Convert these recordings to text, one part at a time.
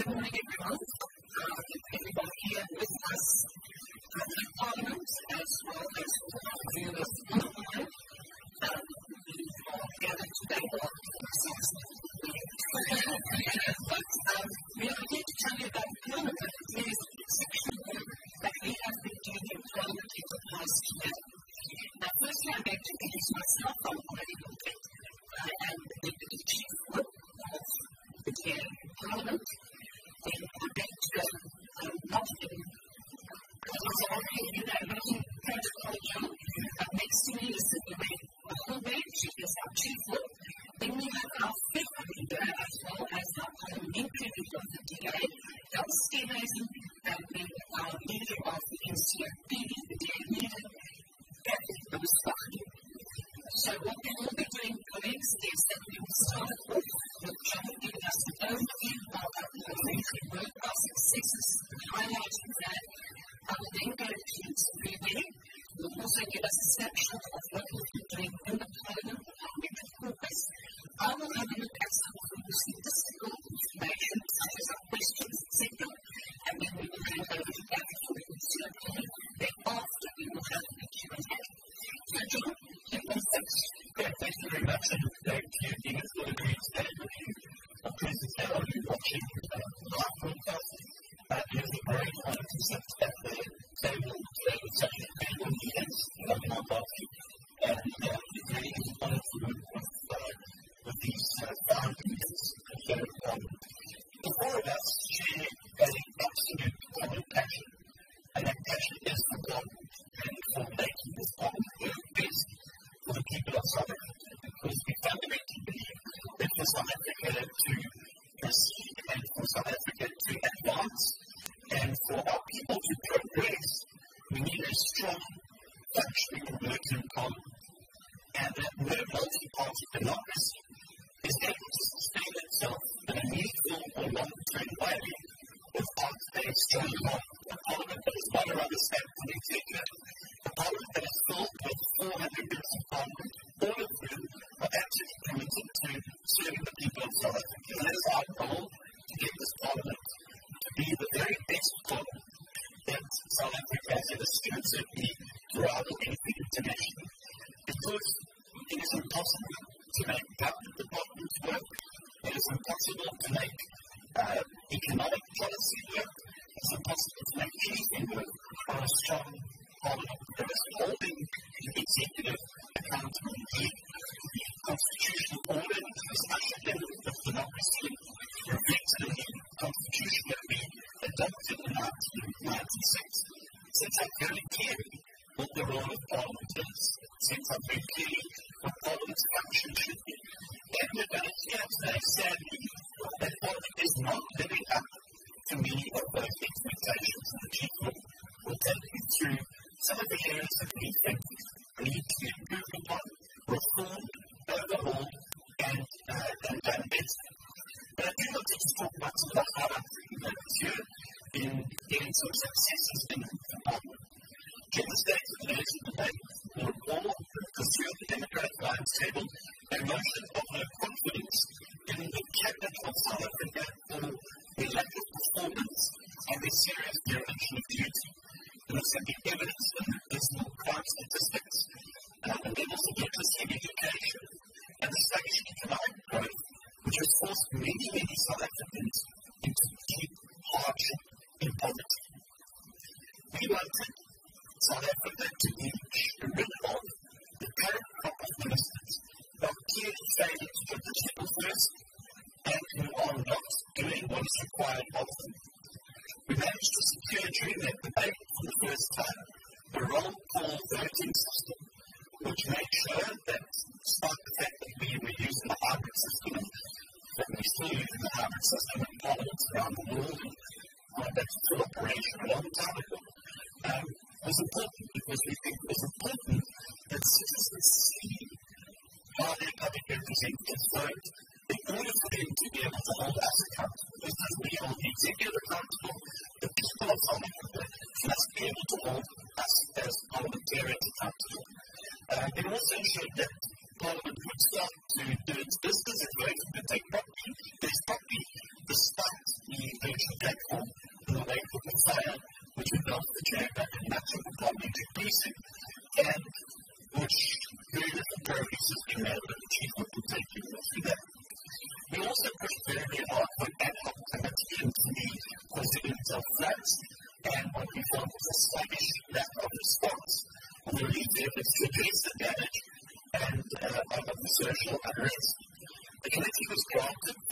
Good morning, everyone. Everybody here with us in Parliament, as well as viewers online, who are gathered today on we are here to tell you about Parliament. There is a section that we have been doing in Parliament in the past year. Now, firstly, I'm going to introduce myself. I'm Heidi Wilkett. I am the Deputy Chief Whip of the chair in Parliament. Then I'm going to not in protocol job. Next to me is Lorraine Holloway. She is our Chief Whip. Then we have our fifth leader, as well as our parliamentary leader of the DA, Del Stevenson, and then our leader of the NCFP, the DA leader, Gabby Lewis-Buckley. So what we will be doing, colleagues, is that we will start off with John giving us an overview of our parliamentary work, our successes, and highlighting that. I will then go to Sabrina. Will also give us a snapshot of what we've been doing in the Parliament, the Parliamentary Caucus. I will have a look at some of the statistical information, such as our questions, etc. And then we will hand over to Gabby for the CFP. Then after, we will have a Q&A. So, John, thank you very much, and thank you, Dean. It's good to be today with you. I'm pleased to say I'll be watching live broadcast. It is a great honor to sit at the table today with such incredible leaders like my party, and it really is an honor to work with these fine leaders here at Parliament. The four of us share an absolute common passion, and that passion is for Parliament and for making this Parliament work best for the people of South Africa, because we fundamentally believe that for South Africa to proceed and for South Africa to advance and for our people to progress, we need a strong, functioning, working Parliament. And that no multi-party democracy is able to sustain itself in a meaningful or long-term way without a strong Parliament that is not a rubber stamp for the executive, a Parliament that is filled with 400 members of Parliament, all of whom are absolutely committed to serving the people of South Africa. And that is our goal, to get this Parliament to be the very best Parliament that South Africa has ever seen, and certainly to rival anything internationally. Because it is impossible to make government departments work, it is impossible to make economic policy work, it's impossible to make anything work on a strong Parliament that is holding the executive accountable. The constitutional order is the special level of democracy reflected in the constitution that we adopted in 1996. Sets out very clearly what the role of Parliament is. Sets out very clearly what Parliament's function should be. And we're going to hear today, sadly, that Parliament is not living up to many of those expectations. And the Chief will take you through some of the areas that we think need to be improved upon, reformed, overhauled, and done better. But I do want to just talk about some of the highlights that we've had this year in getting some successes in the Parliament. During the State of the Nation debate, we recall the Social Democratic Alliance table a motion of no confidence in the Cabinet of South Africa for the lack of performance and the serious dereliction of duty. There was simply evidence in personal crime statistics, the levels of literacy in education, and the sluggish economic growth, which has forced many, many South Africans into deep hardship and poverty. We wanted South Africa to be rid of the current crop of ministers who are clearly failing to put the people first and who are not doing what is required of them. We managed to secure during that debate for the first time the roll call voting system, which made sure that, despite the fact that we were using the hybrid system, that we still using the hybrid system in parliaments around the world, and that's still operation a long time ago, was important because we think it was important that citizens see how their public representatives vote in order for them to be able to hold us accountable. Just as we hold the executive accountable, the people of South Africa must be able to hold us as parliamentarians accountable. It also ensured that Parliament would start to do its business and vote and take property, despite the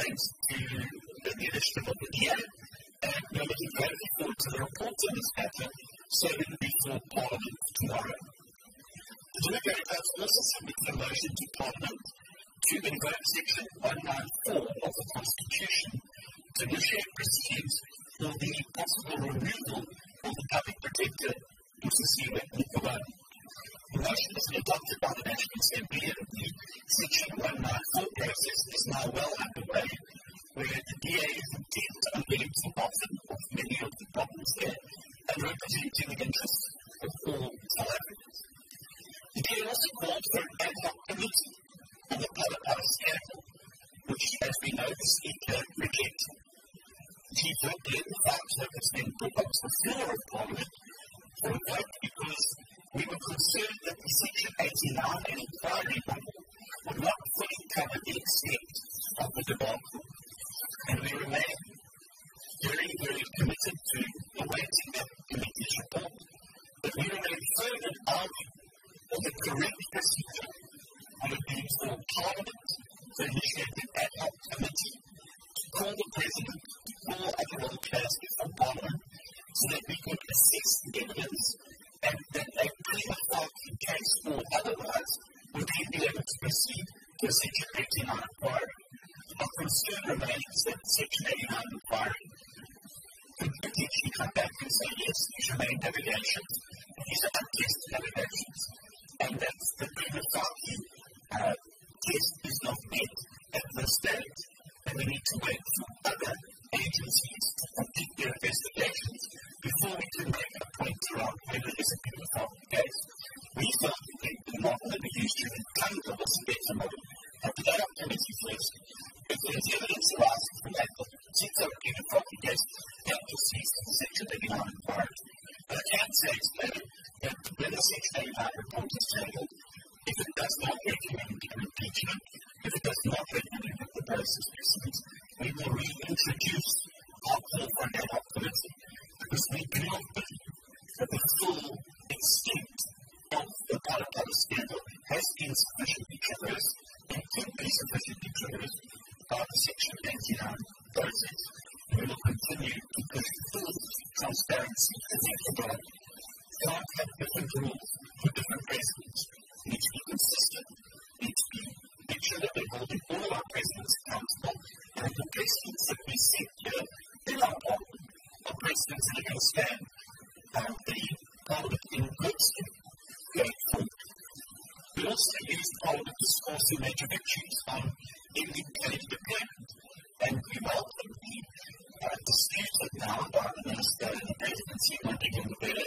thanks to the initiative of the DA, and we're looking very forward to the report on this matter, serving before Parliament tomorrow. The Democratic House also submitted a motion to Parliament to invoke Section 194 of the Constitution to initiate proceedings for the possible removal of the Public Protector, Mosisiwe Mqobane. The motion has been adopted by the National Assembly, and the Section 194 process is now well underway, where the DA is intent on getting to the bottom of many of the problems there and representing the interests of all South Africans. The DA also called for an ad hoc committee on the Phala scandal, which, as we know, the Speaker rejected. Chief Whip led the House has been put up to the floor of Parliament for a vote because we were concerned that the Section 89 and inquiry model would not fully cover the extent of the debacle. And we remain very, very committed to awaiting that committee's report. But we remain firm in our view that the correct procedure would have been for Parliament to initiate an ad hoc committee to call the President to call other lawmakers from Parliament so that we could assess the evidence and that a prima facie case or otherwise would then be able to proceed to a Section 89 inquiry. Our concern remains that Section 89 inquiry could potentially come back and say, yes, these remain allegations, and these are untested allegations, and that the prima facie test is not met at this stage, and we need to wait for other agencies to complete their investigations before we can make a point around whether there's a prima facie case. We felt that the model that we used to entangle was a better model. And the ad hoc committee first, if there is evidence arising from that, since there would be a proper case, that proceeds to the Section 89 inquiry. But I can say today that when the Section 89 report is tabled, if it does not recommend an impeachment, if it does not recommend that the process proceeds, we will reintroduce our call for an ad hoc committee, because we do not believe that the full extent of the Phala scandal has been sufficiently traversed and could be sufficiently traversed by the Section 89 process. We will continue to push full transparency as we provide. We can't have different rules for different presidents. We need to be consistent. We need to make sure that we're holding all of our presidents accountable, and the presidents that we set here in our Parliament are presidents that are going to stand the Parliament in good stead going forward. We also used Parliament to score some major victories on ending paid deployment, and we welcome the disputed now by the Minister and the Presidency on giving the better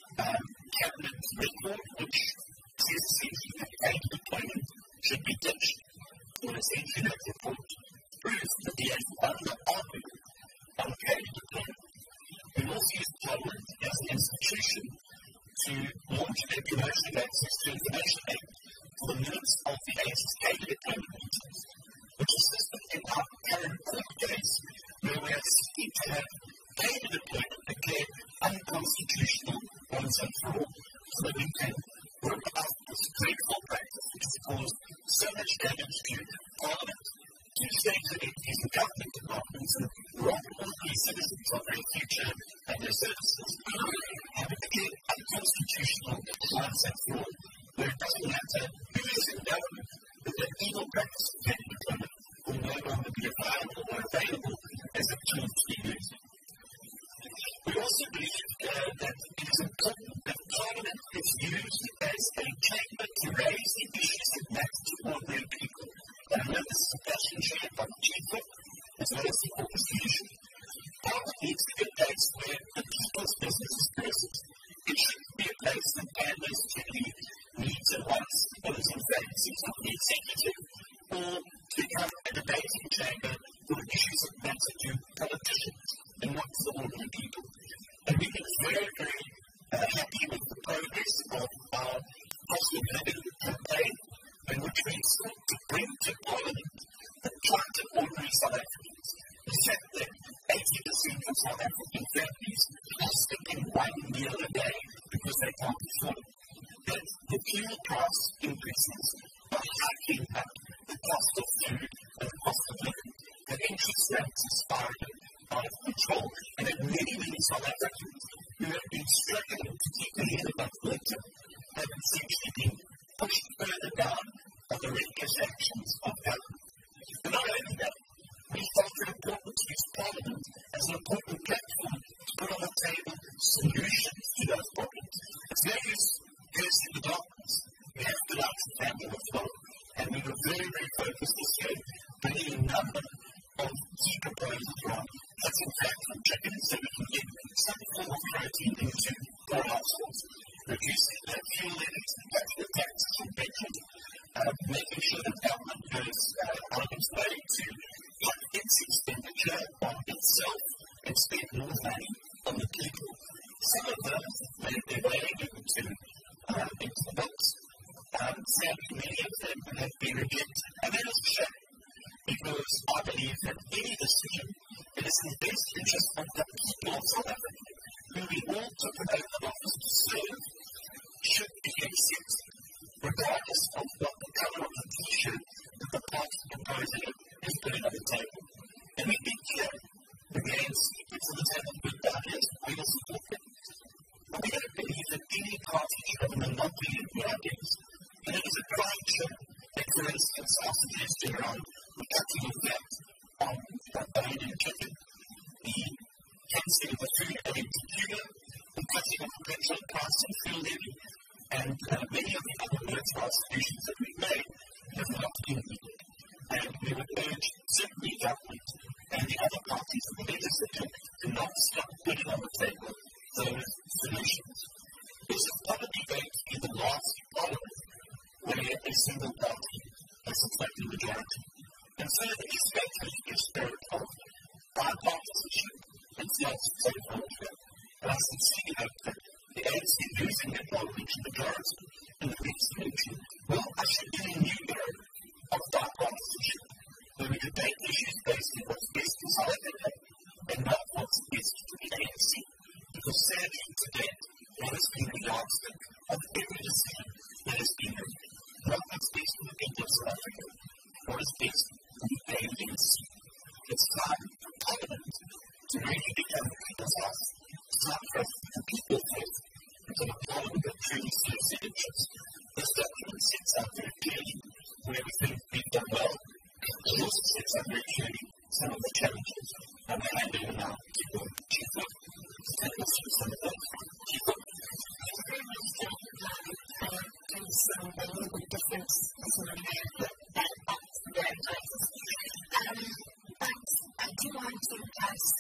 cabinet record, which says essentially that paid deployment should be ditched. Well, essentially that report proves that the DA won the argument on paid deployment. We also used Parliament as an institution to launch a Promotion of Access to Information Act for the minutes of the AS's paid deployment meetings, which assisted in our current court case where we are seeking to have paid deployment declared unconstitutional once and for all, so that we can work out this dreadful practice which has caused so much damage to Parliament, to state entities and government departments, and rob ordinary citizens of their future and their services, and declared unconstitutional once and for all, where it doesn't matter who is in government, but that evil practice of paid deployment will no longer be available as a tool to be used. We also believe that it is important that Parliament is used as a chamber to raise the issues that matter to ordinary people. And I know this is a passion shared by the Chief Whip as well as the Opposition. Parliament needs to be a place where the people's business is present. It shouldn't be a place that panders to the needs and wants, as in fact, of the executive, or to become a debating chamber for the issues that matter to politicians and not to the ordinary people. And we've been very, very happy with the progress of our cost of living campaign, in which we sought to bring to Parliament the plight of ordinary South Africans. The fact that 80% of South African families are skipping one meal a day because they can't afford it. That the fuel price increases are hiking up the cost of food and the cost of living. That interest rates are spiraling out of control, and that many South Africans who have been struggling to keep their head above water have essentially been pushed further down by the reckless actions of government. But not only that, we felt it important to use Parliament as an important platform to put on the table solutions to those problems. It's no use cursing the darkness. We have to light the candle as well. And we were very, very focused this year, bringing a number of key proposals around cutting fat from chicken so we can get some form of protein into our households, reducing the fuel levies, cutting the taxes on petrol, making sure that government goes out of its way to cut its expenditure on itself and spend more money on the people. Some of those made their way into the books. Sadly, many of them have been rejected. And that is a shame, because I believe that any decision that is in the best interest of the people of South Africa, who we all took an oath of office to serve, should be accepted, regardless of what the colour of the t-shirt that the party proposing it is putting on the table. And we've been clear, the ANC puts on the table good ideas, we will support them. But we don't believe that any party should have a monopoly of good ideas. And it is a crying shame that, for instance, our suggestion around the cutting of VAT on bone and chicken, the cancelling of the food aid to Cuba, the cutting of the petrol price and fuel levy, and many of the other worthwhile solutions that we've made have not been needed. And we would urge certainly government and the other parties in the legislature to not stop putting on the table those solutions. This is probably going to be the last parliament where a single party has a total majority. And so the expected spirit of bipartisanship and self-satisfaction. And I sincerely hope that the ANC losing their parliamentary majority in the next election will usher in a new era of bipartisanship, where we debate issues based on what's best for South Africa and not what's best for the ANC. Because sadly, today, that has been the yardstick of every decision that has been made. Not what's best for the people of South Africa, what is best for the ANC. It's time for Parliament to really become the people's house. It's time for the people first, become a Parliament that truly serves their interests. This document sets out very clearly where we think we've done well. It also sets out very clearly some of the challenges. And I hand over now to the Chief Whip to take us through some of those. Chief Whip. Thank you very much, John. There's a little bit of difference in the way that that's very nice. But I do want to just,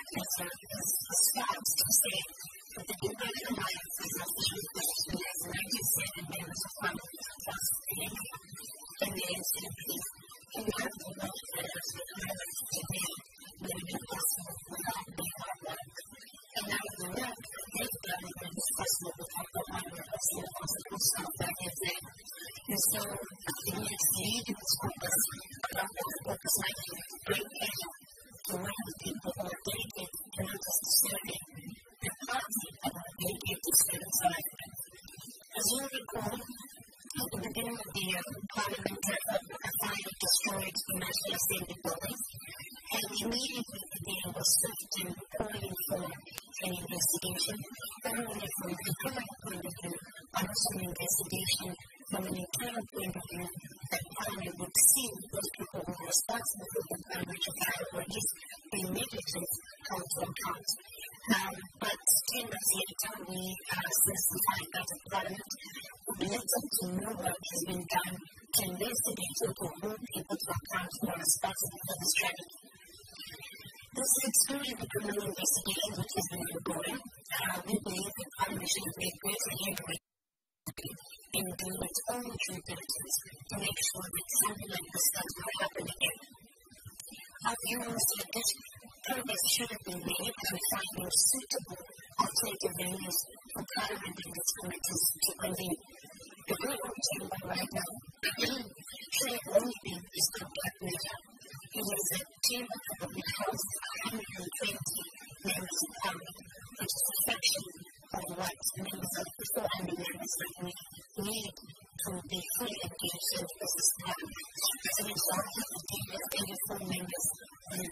start to say that the United Alliance is a social question, as Randy said, and there was a fund plus in the NCP. And we have to know that as we highlight today, that it is possible without the hard work. And now the work that they've done is possible without the hard work of the possible stuff that is there. And so, the next lead in this focus about what focus might be great pleasure to work with people who are dedicated to not just serving the party, but dedicated to serving South Africa. As you recall, at the beginning of the year, Parliament finally destroyed the National Assembly buildings, and immediately the day was swift in calling for an investigation, not only from the criminal point of view, but also an investigation from an internal point of view that Parliament would see those people who were responsible for the financial matter or at least being negligent come to account. But 10 months later, we specified that the Parliament would be little to no work has been done to investigate or to hold people to account who are responsible for this tragedy. This excluded the criminal investigation which has been ongoing. We believe that Parliament should have made greater headway in doing its own due diligence to make sure that something like this does not happen again. Our view is that this progress should have been made to finding suitable alternative venues for Parliament and its committees to convene. The real chamber right now should have only been this compact measure. It is a chamber that will house 120 members of Parliament, which is a fraction of what members of the 400 members that we need to be fully engaged in the business Parliament. As an example, the team has 84 members on the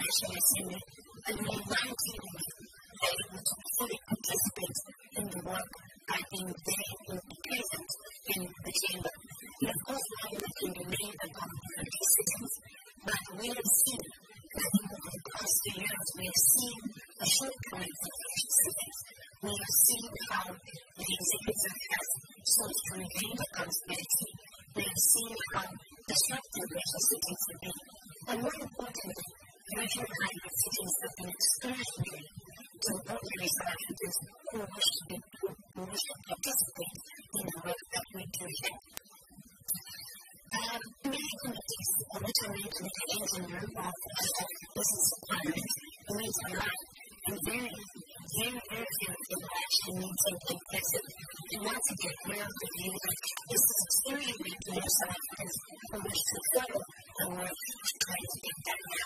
Commission is in a new ranking that would fully participate in the work by being there and present in the chamber. And of course, argument can be made about participants, but we have seen that over the past few years, we have seen a shortcoming of participants. We have seen how the executive has sought to regain accountability. We have seen how disruptive regional cities have been. And more importantly, regional hybrid cities have been exclusionary to ordinary South Africans who wish to participate in the work that we do here. Many committees on which I'm making the engineer of business requirements meet online, and very few of them actually meeting in person. And once again, we're of the view that this is extremely to most South Africans who wish to follow the work trying to get that now.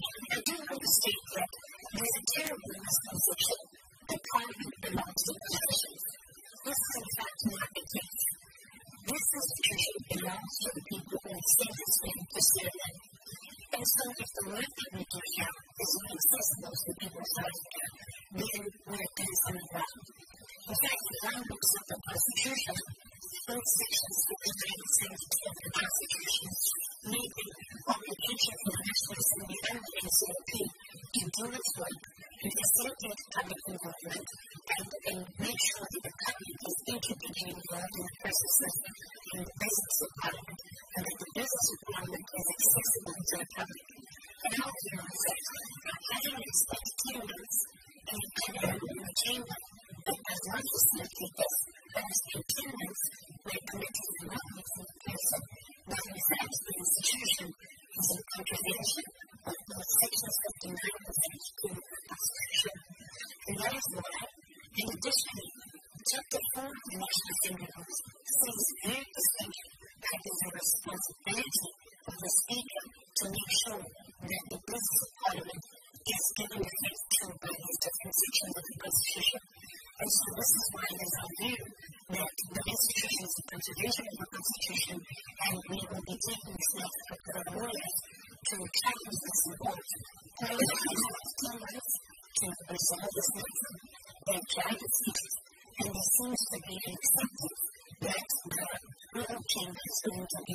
I do want to state that there's a terrible misconception that Parliament belongs to politicians. This is in fact not the case. This institution belongs to the people who have sent us in to serve them. And so if the work that we do here is inaccessible to the people of South Africa, then we're doing something wrong. In fact, if one looks at the Constitution, both sections 59 and 70 of the Constitution make the obligation for the National Assembly and the NCOP to do its work, to facilitate public involvement, and make sure that the public is intricately involved in the processes in the business of Parliament, and that the business of Parliament is accessible to the public. And how do you know that? Having spent 10 months in the chamber that does not facilitate this, but has spent 10 months where committees are not meeting in person, that in fact the institution is in contravention of both sections 59 and 72 of the Constitution. And that is why, in addition, Chapter 4 of the National Assembly Rules says very distinctly that it is a responsibility of the Speaker to make sure that the business of Parliament is given effect to by these different sections of the Constitution. And so this is why it is our view that the institution is a contravention of the Constitution, and we will be taking this next step with our lawyers to challenge this in court. Parliament has 10 months to resolve this matter. They have tried its best, and there seems to be an acceptance that the Royal Chamber is going to be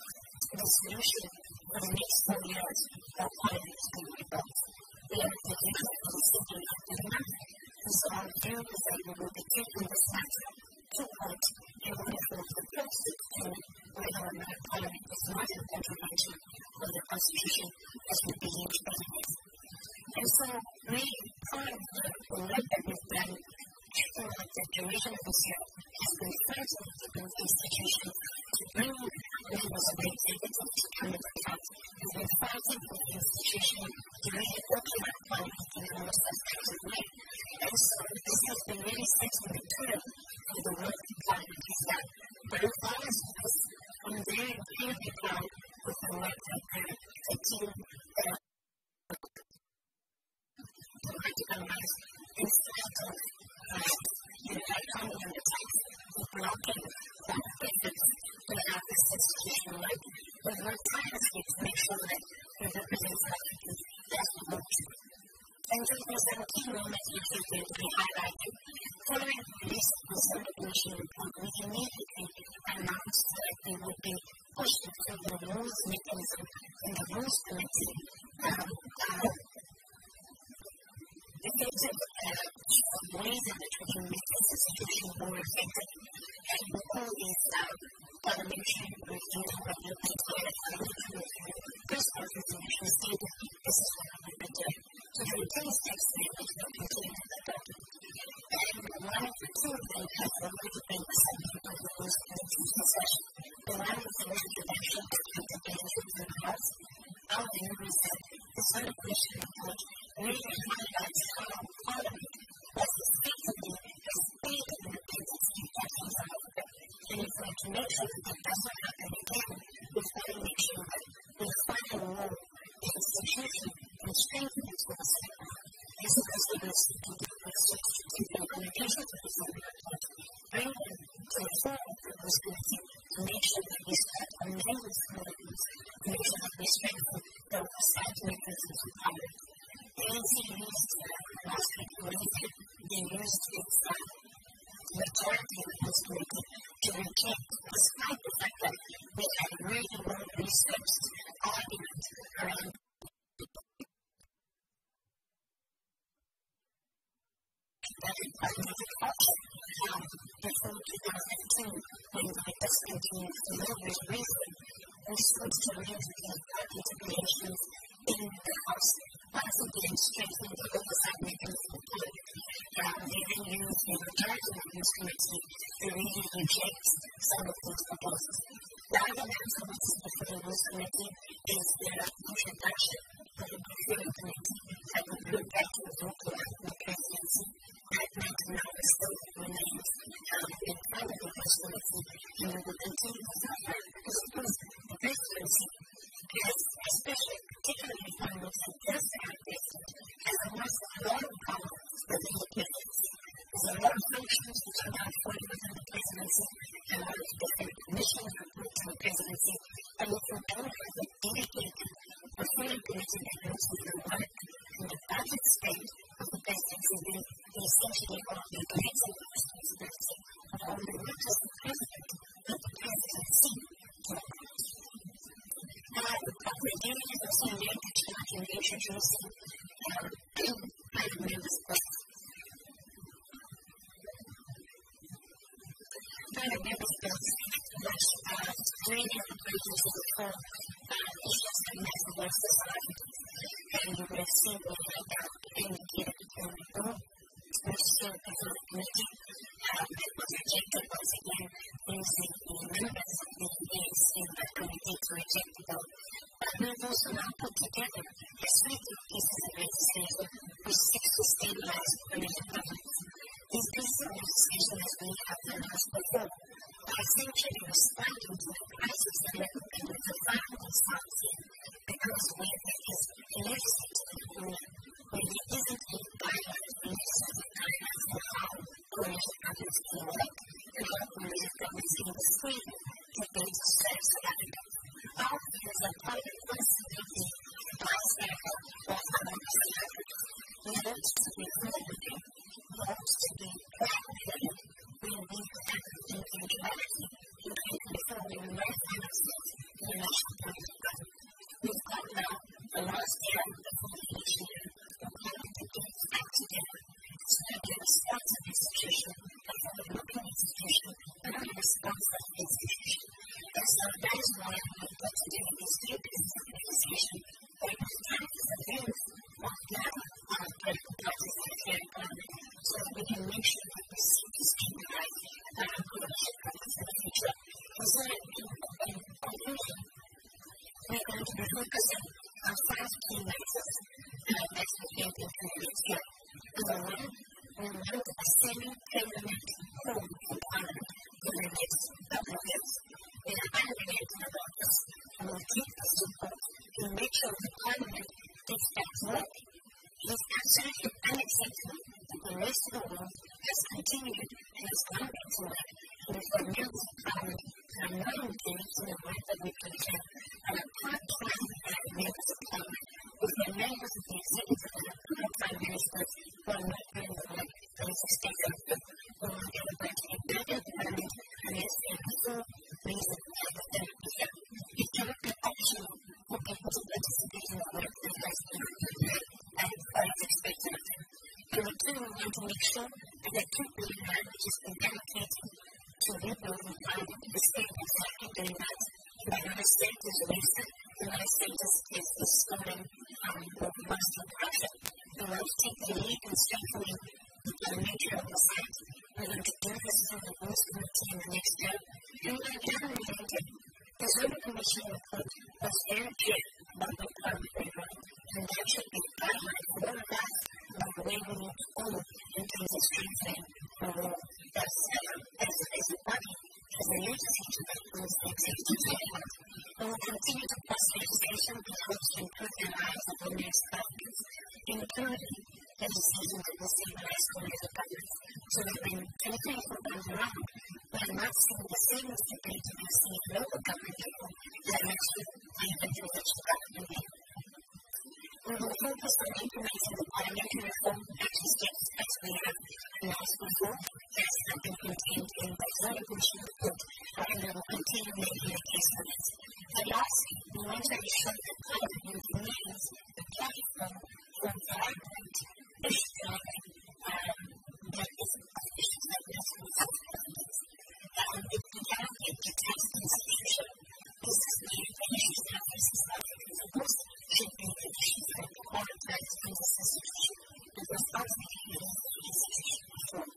the solution for the next 4 years of Parliament is being rebuilt. We are the leader of the city of the month, and so our view is that we will be taking this matter to court in order for the process to whether or not Parliament is not in contravention of the Constitution as we believe it is. And so we, part of the work that we've done for the duration of this year has been fighting with both institutions to bring members of the executive to come into account. We've been fighting for the institution to really open up Parliament in the most effective way. And so this has been really setting the tone for the work that Parliament has done. But as far as this, I'm very incredibly proud of the work that the team in spite of coming on the tax of blocking that efforts to have this institution work, we've worked tirelessly to make sure that we represent South Africans as we want to. And so there's some key moments which are going to be highlighted. Following the release of the Assembly Commission report, we immediately announced that we would be pushing through the rules mechanism in the Rules Committee effective ways in which we can make this institution more effective. And we call these parliamentary review of the parliamentary review press conference in which we say that this is what we've been doing. So there are 10 steps there which will continue in the document. And one of the two of them has already been the subject of the Rules Committee's discussion. The one is the introduction of the benefits in the House. Our view is that the celebration report really highlights how Parliament was effectively paid in the business in South Africa. And if we're to make sure that that doesn't happen again, we've got to make sure that we find a role the institution and strengthen its oversight. As opposed to those to the implementation of the Assembly report, bring them to the fore of the Rules Committee to make sure that we start amending some of the rules, to make sure that we strengthen the oversight mechanisms of Parliament. easy use last week related, they used its majority of this committee to reject, despite the fact that we had really well-researched arguments around before 2002, when we discontinued the Miller's reason, we switched to reintroduce party integrations in the House, once again strengthening the oversight mechanism of party. They then used the majority of this committee to really reject some of these proposals. The other answer which is before the Rules Committee is the introduction of the Briefing Committee that would go back to the local presidency. That might now still remains in part of the presidency, and we will continue to do that because of course the presidency has, especially particularly when we look at this president, has a lot of problems with independence. There's a lot of functions which are now falling within the presidency, and a lot of different commissions report to the presidency, and if we don't have a dedicated referring committee that knows the work and the budget spend of the presidency, then they essentially are the collective responsibility of only not just the president, but the presidency to operate. The duty is also made to charge in introducing private members' bills. Private members' bills, which really are the basis of the whole issues that matter to our society. And you will see what I got indicated in the bill, which is still before the committee. It was rejected once again using the members of the EAC in that committee to reject the bill. We've also now put together a suite of pieces of legislation which seeks to stabilize regional governments. These pieces of legislation, as we have announced before, are essentially responding to the crisis that we find ourselves in because we have this legislative union where there isn't a guideline, legislative guidelines for how coalition governments can work and how coalition governments can be free to build success for Africa. Our views are part of responsibility by Africa or other Africa. We want to be forward-looking. We want to be proud-headed. We need to have individuality in people before we rely on ourselves in the national political government. We've got now the last year before the election year of having to get its act together. It's not a responsive institution, a forward-looking institution, but not a responsive institution. And so that is why we put together these three pieces of legislation that represent the views of the other political parties in the federal government so that we can make sure that we seek to stabilize coalition governments in the future. And so in conclusion, we're going to be focusing on 5 key measures that we think we can reach here. Number one, we want a semi-permanent home for Parliament in the next couple of years. We are unrelated about this and will keep the support to make sure the Parliament gets back to work. It is absolutely unacceptable that the rest of the world has continued and has gone back to work, and we've got members of Parliament that are not engaged in the work that we present and are part-time members of Parliament. We've got members of the executive and part-time ministers who are not doing the work that is expected of them. We want everybody to get back in Parliament, and there's a full reason to have the therapy here. It cannot be optional for people to participate in the work that has been prepared and what is expected of them. Number two, we want to make sure that the $2 billion which has been allocated to rebuilding Parliament is spent exactly doing that. The United States is wasted. The United States is stolen or lost in corruption. We want to take the lead in strengthening the parliamentary oversight. We're going to do this through the Rules Committee in the next year. And we're going to gather related. The Zona Commission report was very clear about what Parliament went wrong, and that should be a guideline for all of us about the way we need to go in terms of strengthening the role as a body, as a legislature that rules the executive government. We will continue to pass legislation that helps to improve the lives of women's governments, including legislation that will stabilize coalition governments, so that when 2024 comes around, we are not seeing the same instability we see at local government level that makes it an individual government level. We will focus on implementing the vibrant estuary that is officially necessary for families. If we have education institution, this is the finishes of the society. Of course, should be the issues that prioritize in the institution. The responsibility of the institution before.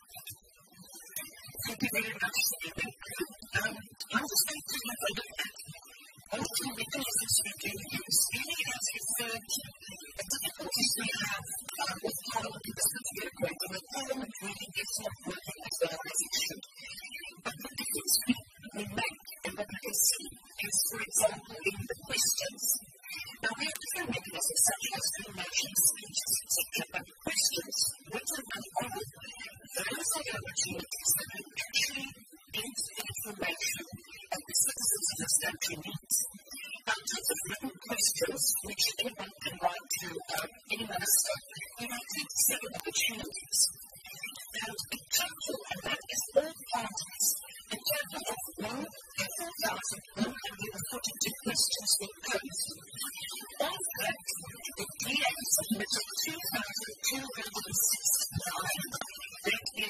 Thank you very much, Stephen. I'm just going to have a look at all the mechanisms we can use. Really, as referred to the difficulties we have with Parliament in the city of Great, and the Parliament really is not working as well as it should. But the difference we make and what we can see is, for example, in the questions. Now, we have different mechanisms such as animation, speeches, etc., but questions, written and oral, those are the opportunities that can actually get the information that the citizens of this country need. Now, in terms of written questions, which anyone can write to any minister, we have 27 opportunities. And a total of that is all parties. A total of 1,142 questions were posed. Of that, the DA submitted 2,269. That is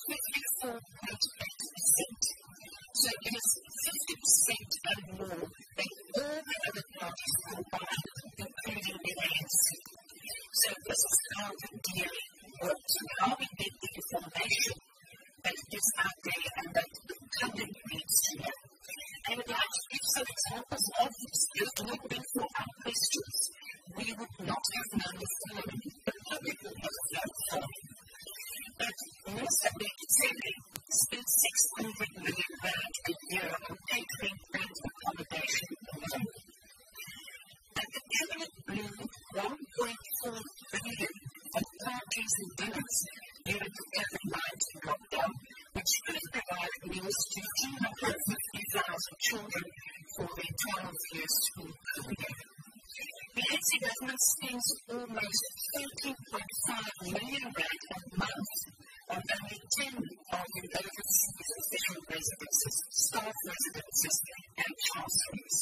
54.8%. So it is 50% and more than all the other parties combined, including the ANC. So this is how the DA works and how we get the information that is out there and that the public needs to know. I would like to give some examples of this. If it had been for our questions, we would not have known the following. The public would not have known the following. But Minister Bekele spent R600 million a year on catering and accommodation alone. And the Cabinet blew $1.4 billion on parties and dinners during the COVID-19 lockdown, which could have provided meals to 250,000 children for their 12-year school career. The ANC government spends almost R13.5 million a month on only 10 of the overseas official residences, staff residences, and chancelleries.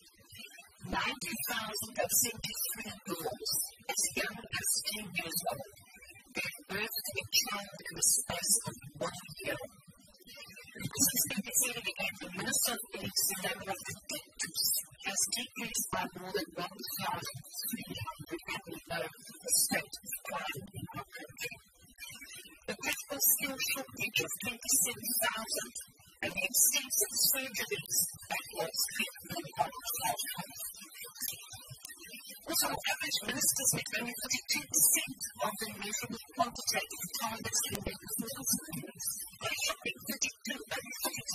90,000 of 73 girls as young as 10 years old gave birth to a child in the space of 1 year. This is represented again the Minister of Police, the number of detectives has decreased by more than 1,300, and we know the state of crime in our country. The critical skill shortage of 27,000 and the extensive surgeries that was treatment of health. Also, on average, ministers met only 32% of the measurable quantitative targets in their business plans. They have been 32 and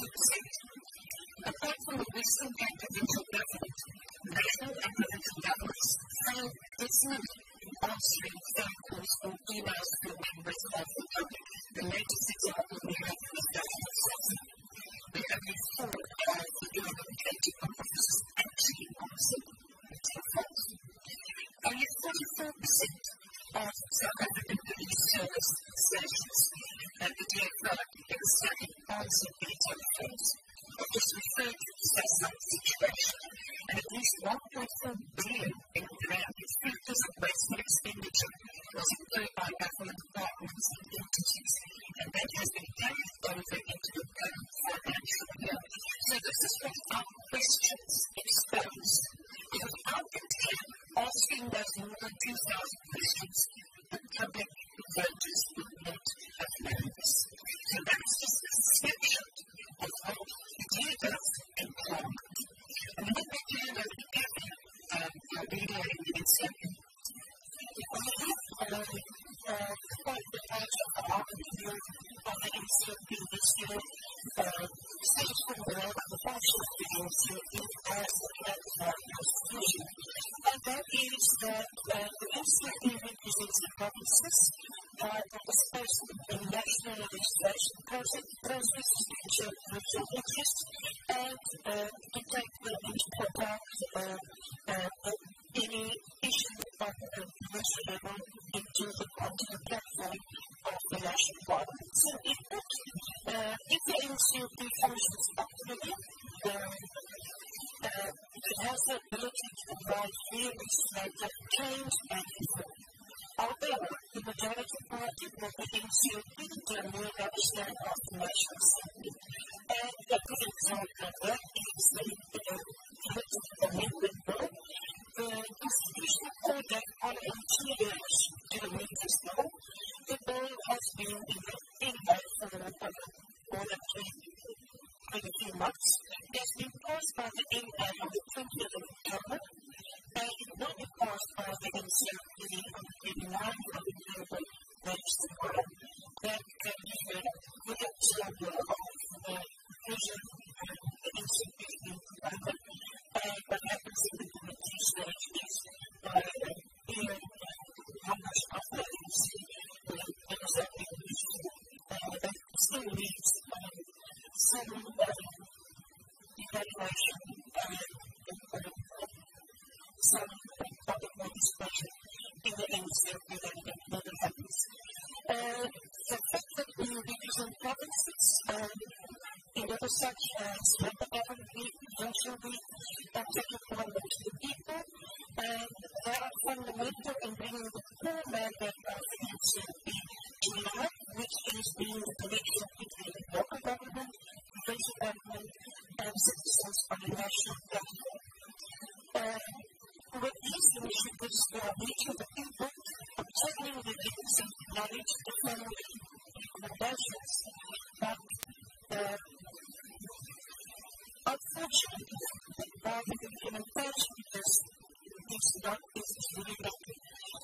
42%. Apart from the Western Cape provincial government, national and provincial governments failed dismally in answering phone calls or emails from members of the public. The latest example we have is National Assessment. We only 4 of the 11 officers actually answered the telephone. Only 44% of South African police service stations and the DFO in the study answered their telephones. It was referred to as some situation, and at least 1.4 billion in grant factors of wasteful expenditure was incurred by government departments and entities, and that has been carried over into the current financial year. So this is what our questions expose. Without the team asking those more than 2,000 questions, the public voters would not have known this. So that's just a snapshot of what the DA does in Parliament. And then we turn over to Catherine, our leader in the Assembly. I have quite the part of the argument of the NCP this year, stage from the role of the function of the NCP as the constitution. And that is that the NCP represents the provinces by participation in national legislation process which are regional interest and to take the into account any issue of the provincial level onto the platform of the national parliament. So if the NCP functions optimally, it has the ability to provide real legislative change and reform. Majority Party will be NCP to a new National National Assembly. And a good example of that is the Amendment Bill. The Constitutional Court that on 2 years to the Amendment Bill. The bill has been in that for more than 22 months. It has been passed by the NA on the 20th of October, and it will be passed by the NCP on the 29th of October next year. That can give a good example of the vision the NCP is being provided, and what happens in the community stage is being numbers of the NCP. That still needs some evaluation and some public participation in the NCP that never happens. The fact that we represent provinces in other such as local government, eventually take accountable to the people, and they are fundamental in bringing the core mandate of the NCP to life, which is being the connection between local government, provincial government, and citizens on a national level. With these initiatives, we are reaching the people, obtaining the consent knowledge, defending recommendations, but unfortunately, while the implementation is not really making.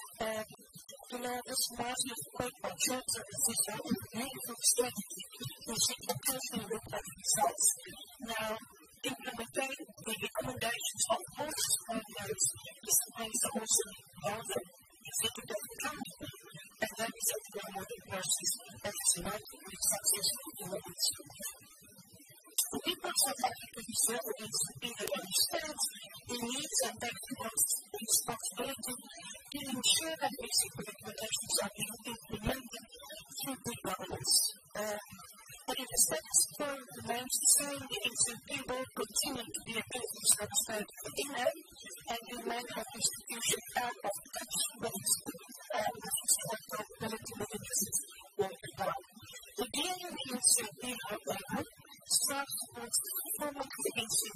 This massive quote by Chancellor is a beautiful strategy which should closely look at results. Now, implementing the recommendations of all stakeholders is supposed to also involve the executive council, and that is a promoting process that is not really successful in the NCP. The people of South Africa deserve the NCP that understands the needs and that wants responsibility to ensure that basic recommendations are being implemented through good governance. But if the status quo remains the same, the NCP will continue to be a business that stands for inner and remain an institution out of touch with accountability mechanisms worldwide. The deal in the NCP, however, strives towards the performance of the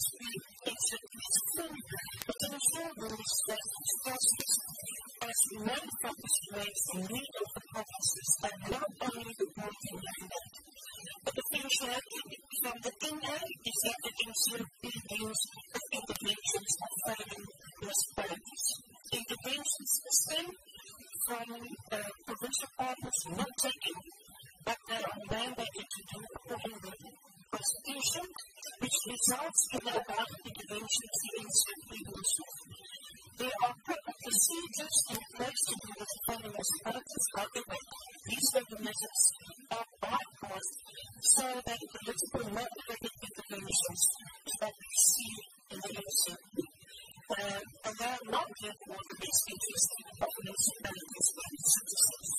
NCP's full potential rules that process as main focus remains the need of the provinces and not only the working mandate. But the functionality from the NA is that the NCP deals with interventions of foreign municipalities. Interventions stem from provincial partners not taking, but they are mandated to do according to the Constitution, which results in the amount of interventions the NCP uses. There are proper procedures in place to deal with foreign municipalities, however, these mechanisms are bypassed so that political motivated interventions that we see in the NCP. And they are not therefore the best interest of municipalities and citizens.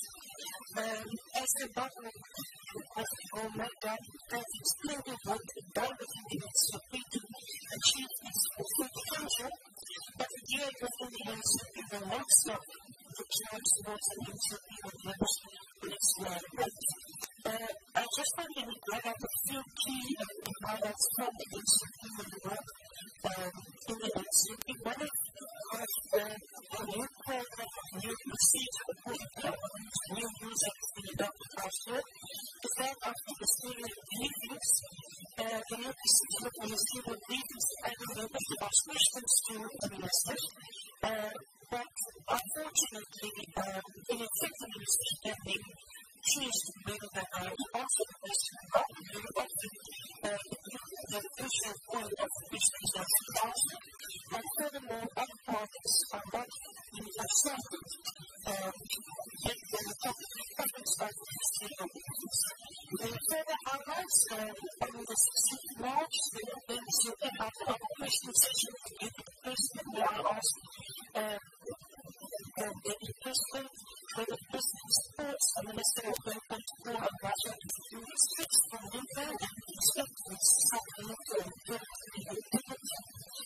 As the government will no doubt have explained what the government needs to be to achieve its full potential, but the deal within the NCP will not stop the chance towards the NCP of members in its mandate. I just want to bring up a few key highlights from the NCP and the work in the NCP. One of the new program of new procedure new rules that have been adopted last year is that after the student reviews, the new procedure will receive a briefings and members of our questions to the ministers. But unfortunately, ineffectively standing choose to bring that also the question of very often the crucial point of the questions that we ask. And furthermore, other parties are not in the circle yet the topics of the history of the business. Further highlights on the 16th of March, the NCP after our question session, the question we are asked the President, the President supports the Minister of Development for Russia to restrict from nuclear and expected stop nuclear activity.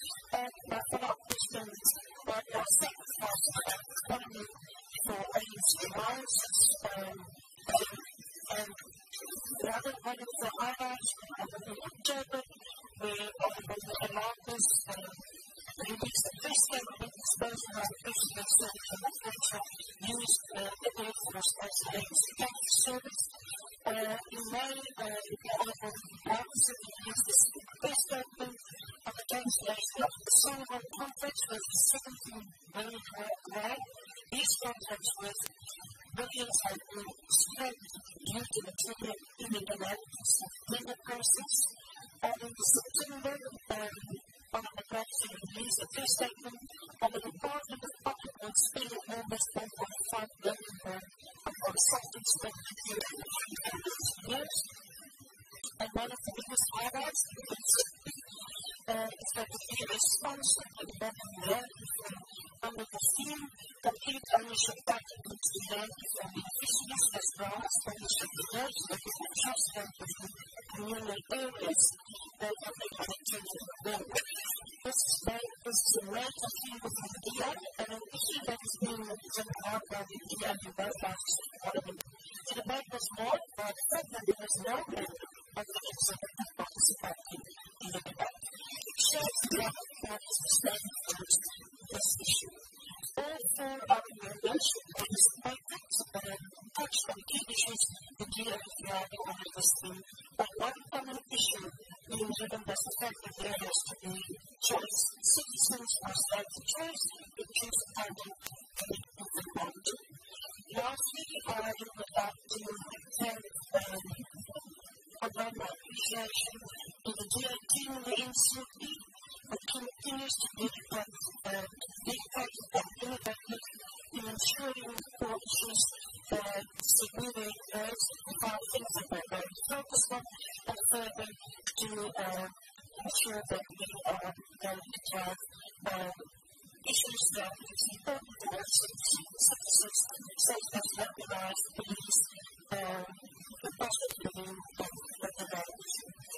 And my follow-up question, what are sacrifices for ANC rises, and one of the highlights of October were the Marcus released the first statement exposing our business and used the Air Force as a security service. In May, the Marcus released the first statement of the cancellation of the Sullivan Conference with $17 million. These contracts with billions have been scrapped due to the irregularities in the process. And in September, on the Brexit release, a first statement of the Department of Public Works spending almost $1.5 billion on soft expenditure years. And one of the biggest highlights is that the response to the government under the theme complete ownership practically to land from the fisheries as well as ownership of those living in trust with communal areas that have been connected to the world. This is a major theme within the DA and an issue that is being taken out by the DA in both houses of Parliament. The debate was marked by the fact that there was no member of the executive participating in the debate. It shows the lack of parties to stand for this issue. All four other members participated and touched on key issues the DA is driving under this theme, but one common issue being driven by the fact that there has to be choice. Citizens are stand to choose to choose funding if they want to. Lastly, I would like to thank Obama Appreciation to the DA team in the NCP that continues to dedicate and innovative in ensuring court issues securely raised about things that we're very focused on and further to ensure that we are going to have issues that is important to our citizens, such as recognized police, the possibility of the values.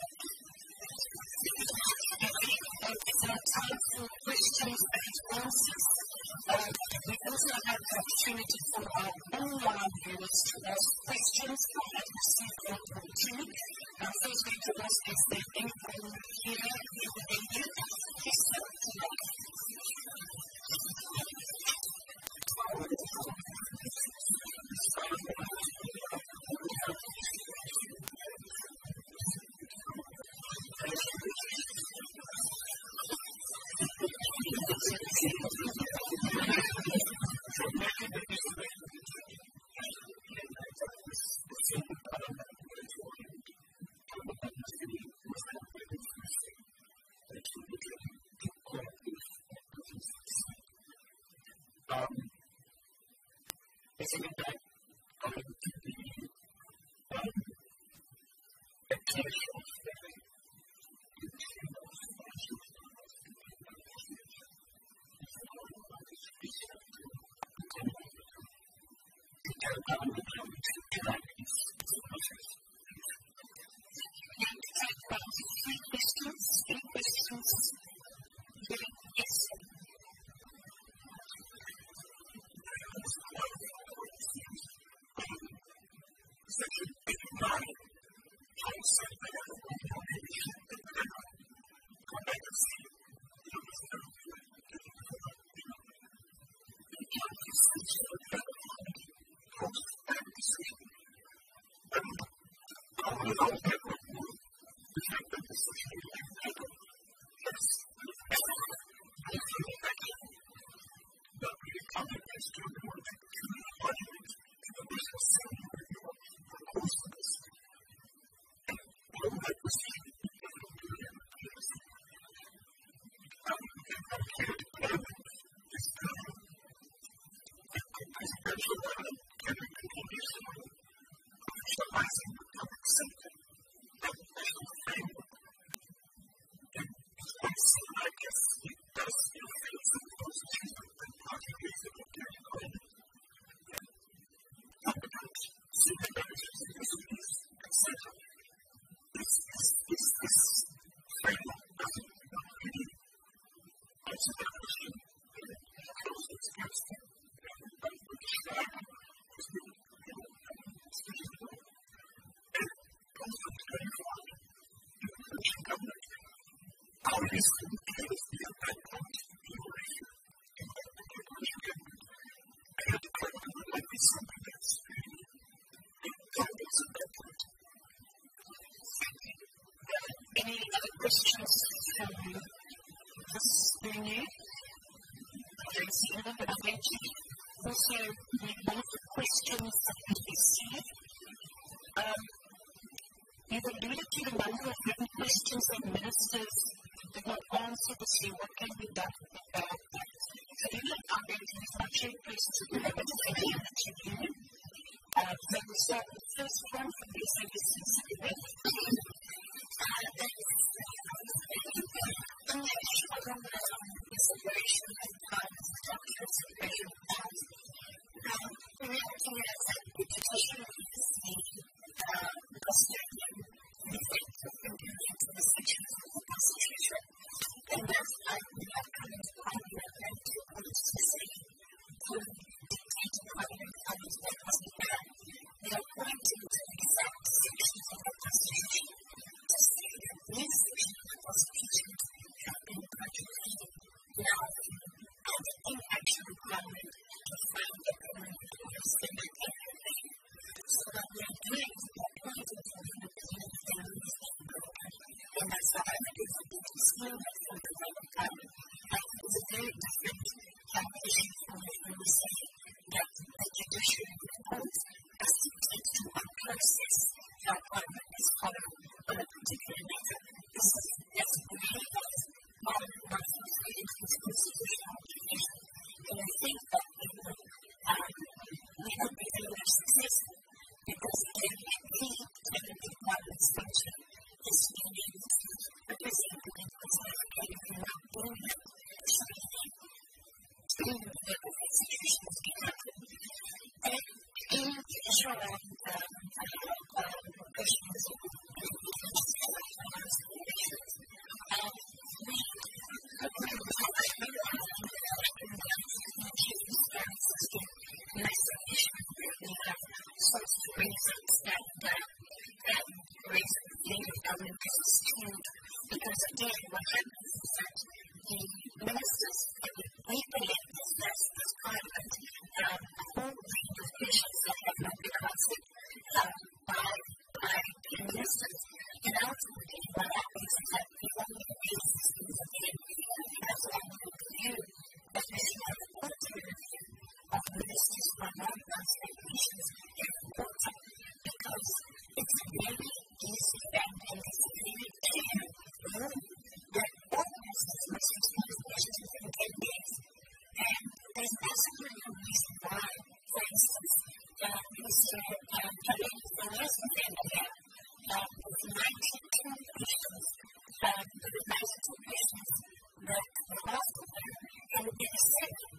And it's our time for questions and answers. We also have the opportunity for our online viewers to ask questions and receive the opportunity. First thing to ask is there anyone here in the venue? Yes, sir. questions from this venue. I don't see them, but I'll let you also read one of the questions that we received. You've alluded to the number of written questions that ministers did not answer this year. What can be done about that? So you know, I'm going to use my chairperson to do that, but it's any other tribune. So we'll start with the first one from the SABC City. Consideration of time, structures, and measure of time. The reality is that the petition is the custodian effect of convenience of the sections of the Constitution, and that's why we have come into Parliament and to say to dictate to Parliament how it's work must be done. We are pointing to the exact sections of the Constitution to say that these sections of the Constitution have been contradicted now and in action of Parliament to find the permanent rules in that everything. So what we are doing is we are pointing to the European families in broken. And that's why I think it's a big disclaimer from the Roman Parliament. I think it's a very different calculation from when we say that the judiciary report has to take to a process that Parliament is following on a particular matter. This is just really nice. Parliament must be free into its constitutional division. And I think that we hope that they are successful because again, a key tenet of Parliament's function is to be able to represent the people's advocate if you're not doing that. So we need to make the institutions be happy. And in Israel and questions of because again, what happens is that the ministers that we believe is best as Parliament a whole range of issues that have not been answered by the ministers. And ultimately, what happens is that the only raise these things again as a review that we should have a quarterly review of ministers who are not answering issues is important because it's a very easy and it's a very clear rule that all ministers must respond to questions within 10 days. And there's absolutely no reason why, for instance, Mr. Khaled, the last defender here, with 92 questions, there were 92 questions that were asked of them, and there were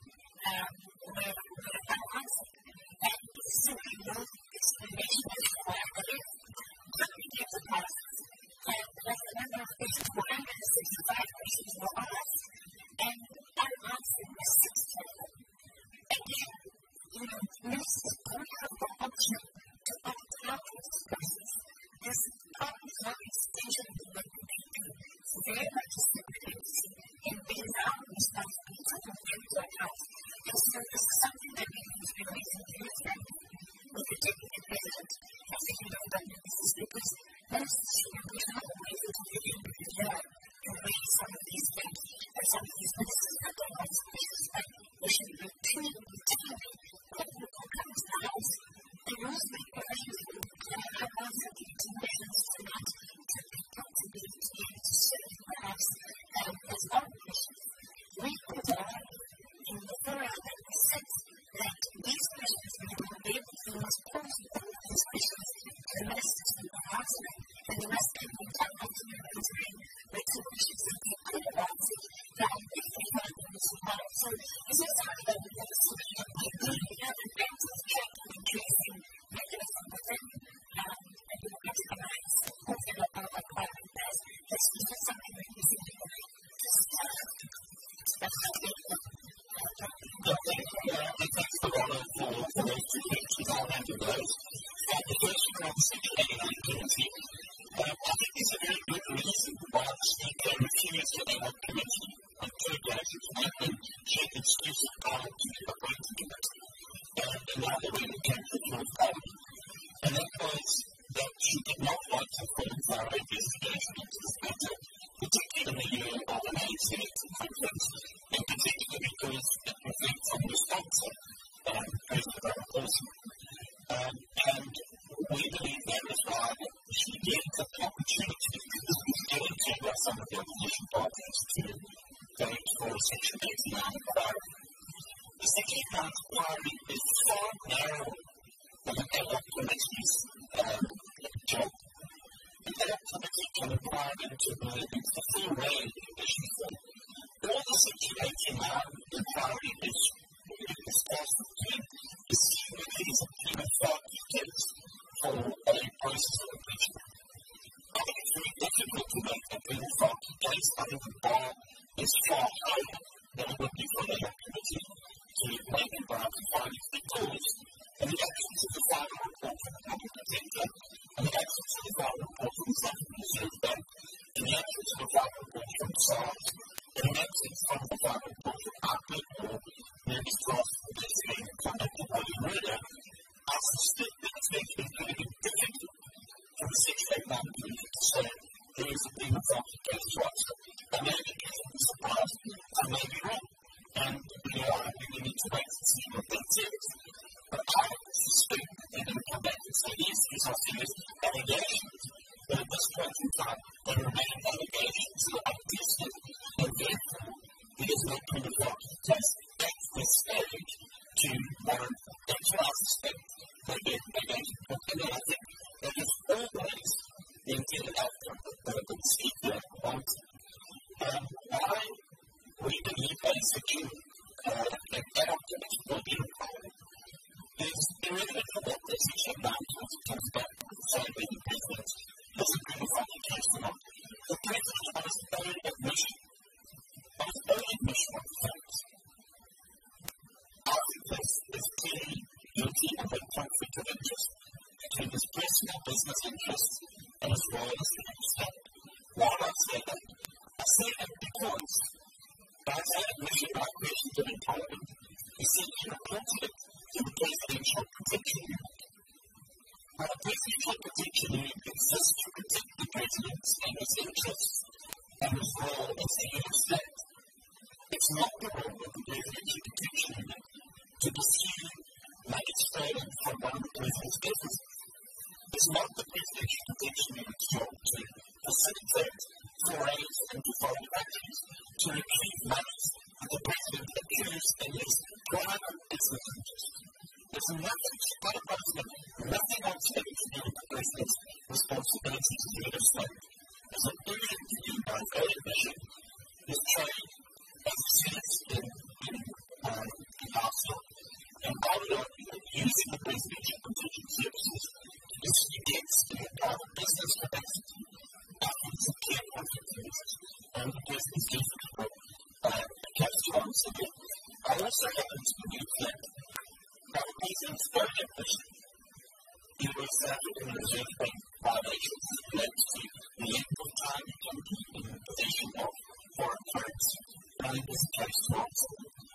7 were unanswered. And it's simply no explanation as to why that is. But we get the passes. And the number of questions were 165 questions were asked, and unanswered was 6 total. Again, ministers don't have the option to opt out of this process. This part is not an extension of the work that they do. It's very much a separate agency, and they are now responsible to fulfill their house. And so this is something that we need to be raising very frankly with the deputy president as the head of government. This is because ministers should be always able to get into the yard and raise some of these things. And some of these ministers that don't answer questions, but they should be routinely telling when people come to the house. The rules make provisions for them. I've also given some measures tonight to people to be able to serve the house as well questions. We put on in the forum that we said that these questions will be able to respond to all of these questions to the ministers in the house, and the rest can be done ultimately answering written questions that they could have answered that if they had them as well. So this is how they would have seen it. We have a balance of check and tracing mechanism within and you have to recognize within a Parliament as this is something that we think Thanks a lot for those 2 questions. I'll handle those. The first one on Section 89 committee. I think there's a very good reason why the Speaker refused to have a committee on 2 occasions. One thing, she had an excuse of time to appoint a committee. And another when it came to the full Parliament. And that was that she did not want to full thorough investigation into this matter And we believe that is why she gave the opportunity, because we didn't take out some of the opposition parties to go for a Section 89 inquiry. The Section 89 inquiry is far narrower than an ad hoc committee's job. The ad hoc committee can inquire into the full range of issues. All the Section 89 inquiry is supposed to do is see whether there is a prima facie case for a process of impeachment. I think it's very difficult to make a prima facie case. I think the bar is far higher than it would be for the committee to make a bar to find its victorious. And the absence of the final report from the public protector, and the absence of the final report from the Central Reserve Bank, and the absence of the final report from SARS, and the absence of the final report from APIC or Members Trust for Investigating Conduct of Body Murder, I suspect that it's going to be difficult for the Section 89 committee to say there is a prima facie case to us. I may be surprised, I may be wrong, and we need to wait and see what that says. But I suspect that they're going to come back and say, yes, these are serious allegations, but at this point in time, they remain allegations that are tested, and therefore, there is no prima facie case at this stage to warrant. That's what I suspect that they're going to put in. And I think that is always the intended outcome that the speaker wants. Why we believe that a section an ad hoc committee will be required is irrelevant of what the Section 9 comes back and say whether the President has a prima facie case or not. The President, on his own admission, of the facts, I think this is clearly guilty of a conflict of interest between his personal business interests and his role as the state. Why do I say that? I say that because by his own admission by questions of employment, he said he reported it to the Presidential Protection Unit. Now, the Presidential Protection Unit exists to protect the President's and his interests and his role as the head of state. It's not the role of the Presidential Protection Unit to pursue magistrating from one of the President's businesses. It's not the Presidential Protection Unit's job to facilitate forays into foreign countries to retrieve monies that the President accused in his private business interests. There's nothing on state to do with the President's responsibilities as the head of state. There's an area to do by his own admission, his trade, as he says in Arsenal. And I would argue that using the Presidential Protection Services to pursue against the private business capacity, I think it's a clear conflict of interest. And the President sees the people case to answer that. I also happen to believe that by the President's own admission, he was in the Reserve Bank violations as relates to the length of time he can be in possession of foreign currency. I think there's a case to answer.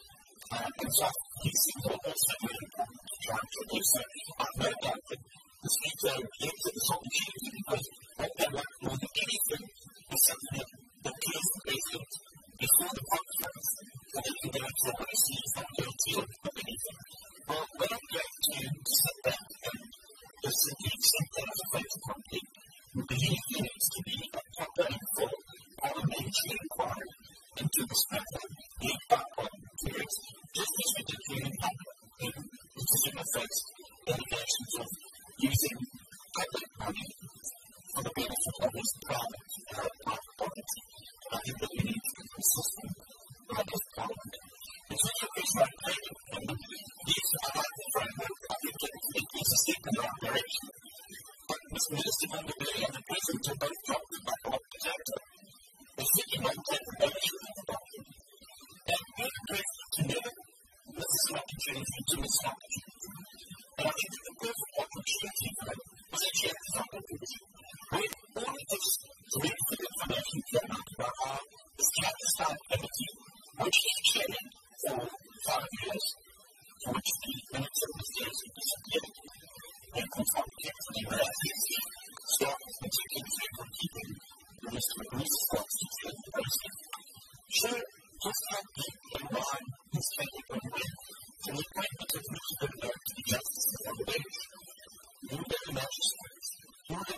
And so these things are also very important to try and produce. So I've no doubt that the Speaker rejected this opportunity because what they want more than anything is something that clears the President before the conference so they can go into what he sees not guilty of anything. Well, we're not going to sit back and just simply accept that as a fait accompli. We believe there needs to be a proper and full parliamentary inquiry into this matter, led by Parliament periods, just as we did here in the decision affects allegations of using public money for the benefit of his private property. I think that we need to be consistent with Parliament. In terms of this right payment, these are like the framework. I think that it is a step in the right direction. But Mr. Minister Van der Bijl and the President have both dropped the buck off the chapter. They're sitting on capabilities of the document. And the President can never miss an opportunity to miss an opportunity. And I think that the perfect opportunity for him was actually at the Funding Committee. When all of this dreadful information came out about how this clandestine committee, which he chaired for 5 years, for which the minutes of his days had disappeared, and confounded the reality staff was particularly for keeping the rest of the response to the President. Sure, just how deep and wide his capable with, to the appointment of Mr. Goodberg to the Justice of the Bench,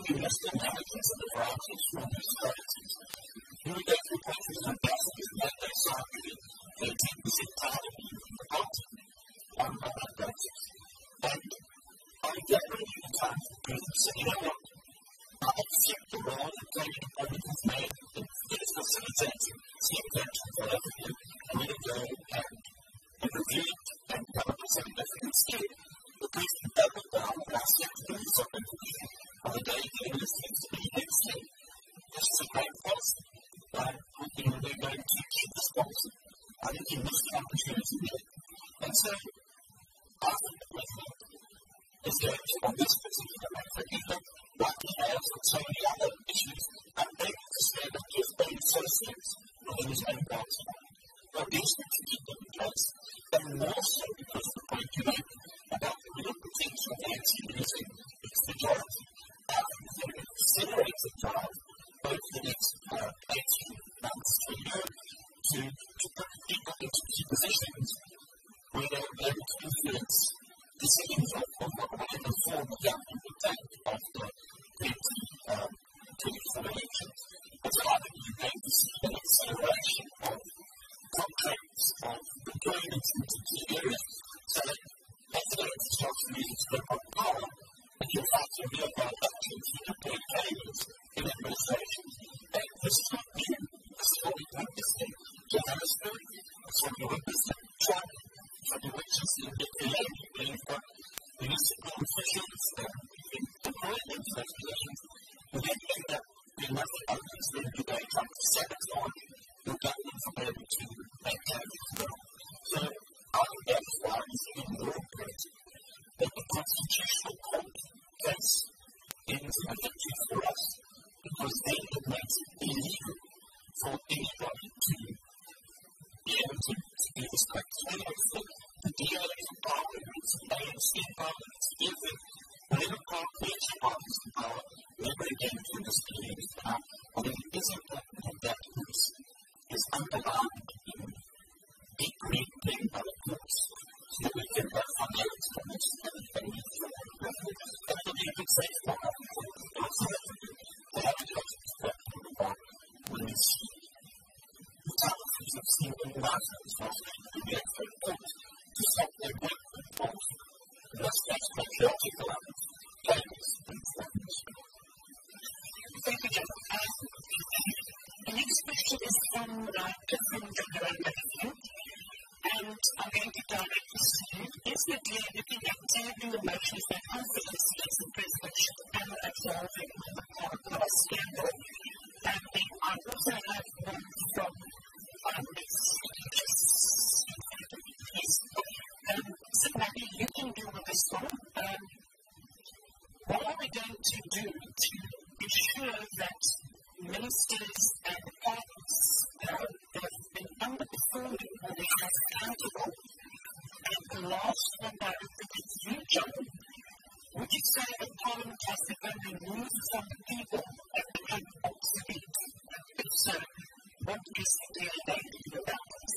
investor managers and the branches from these strategies. Here we go through countries and investors that they sign with 18% target in the bottom on that basis. And I generally in time for business, and you know what? I accept the role that David Republic has made in this facilitating C-attention for everything, and let it go and review it and come up with something different instead. The person doubled down on our sector is something to do on the day that it seems to be next year. This is a great policy. We're going to keep this policy. I think you missed the opportunity there. And so, I think the President is going to, on this particular matter, like he has on so many other issues, and able to stand up to his own associates within his own party. But these things to keep them in place, and more so because the point you make about the real potential of actually using its majority. I think it's going to accelerate the drive over the next 18 months to a year to put people into key positions where they're able to influence decisions of whatever form of government would take after the 2024 elections. And so I think you're going to see an acceleration of contracts, of deployments into key areas, so that as the government starts to really step up power, and you'll have to realize actions to deploy failures in administrations. And this is not new. This is what we've witnessed in Johannesburg, it's what we've witnessed in China, it's what we've witnessed in Italy, where you've got municipal officials deployed into those positions, who then end up doing nothing other than spending their time to sabotage your government from able to maintain it as well. So I think that is why it's even more important that the Constitutional Court case ends in a victory for us, because then it makes it illegal for anybody to be able to do this criteria for the DA's power, it's the ANC power, it's every whatever political parties in power, never again can this be used. I think it is important that that is underlined in equally being by the courts, so that we can have finality on this and we can that will be a good safe for our people. Also, they have a lot of question about when we see the type of things we've seen in the last episode, we get for the court to stop their work with both. And that's patriotic around players and friends. Thank you, Jeff. The next question is from Catherine Jagger, and I'm going to direct this to you. Is the DA looking at tabling the motions that confidence against the president should and absolving the Park scandal? And then I also have one from so maybe you can deal with this one. What are we going to do to ensure that ministers and parties that have been underperforming will be held accountable? And the last one directed is you, John. Would you say that Parliament has become removed from the people and become obsolete? If so, what is the DA going to do about it?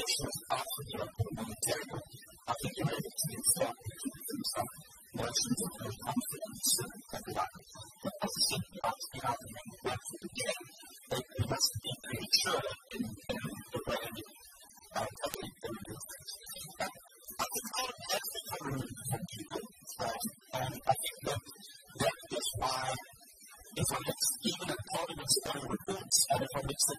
Motions very confidence and that the position of the argument back to the game, they must be pretty sure in the way public things. I think all of that's becoming from people, and I think that is why if I mix even a Parliament's own reports, and if I mix it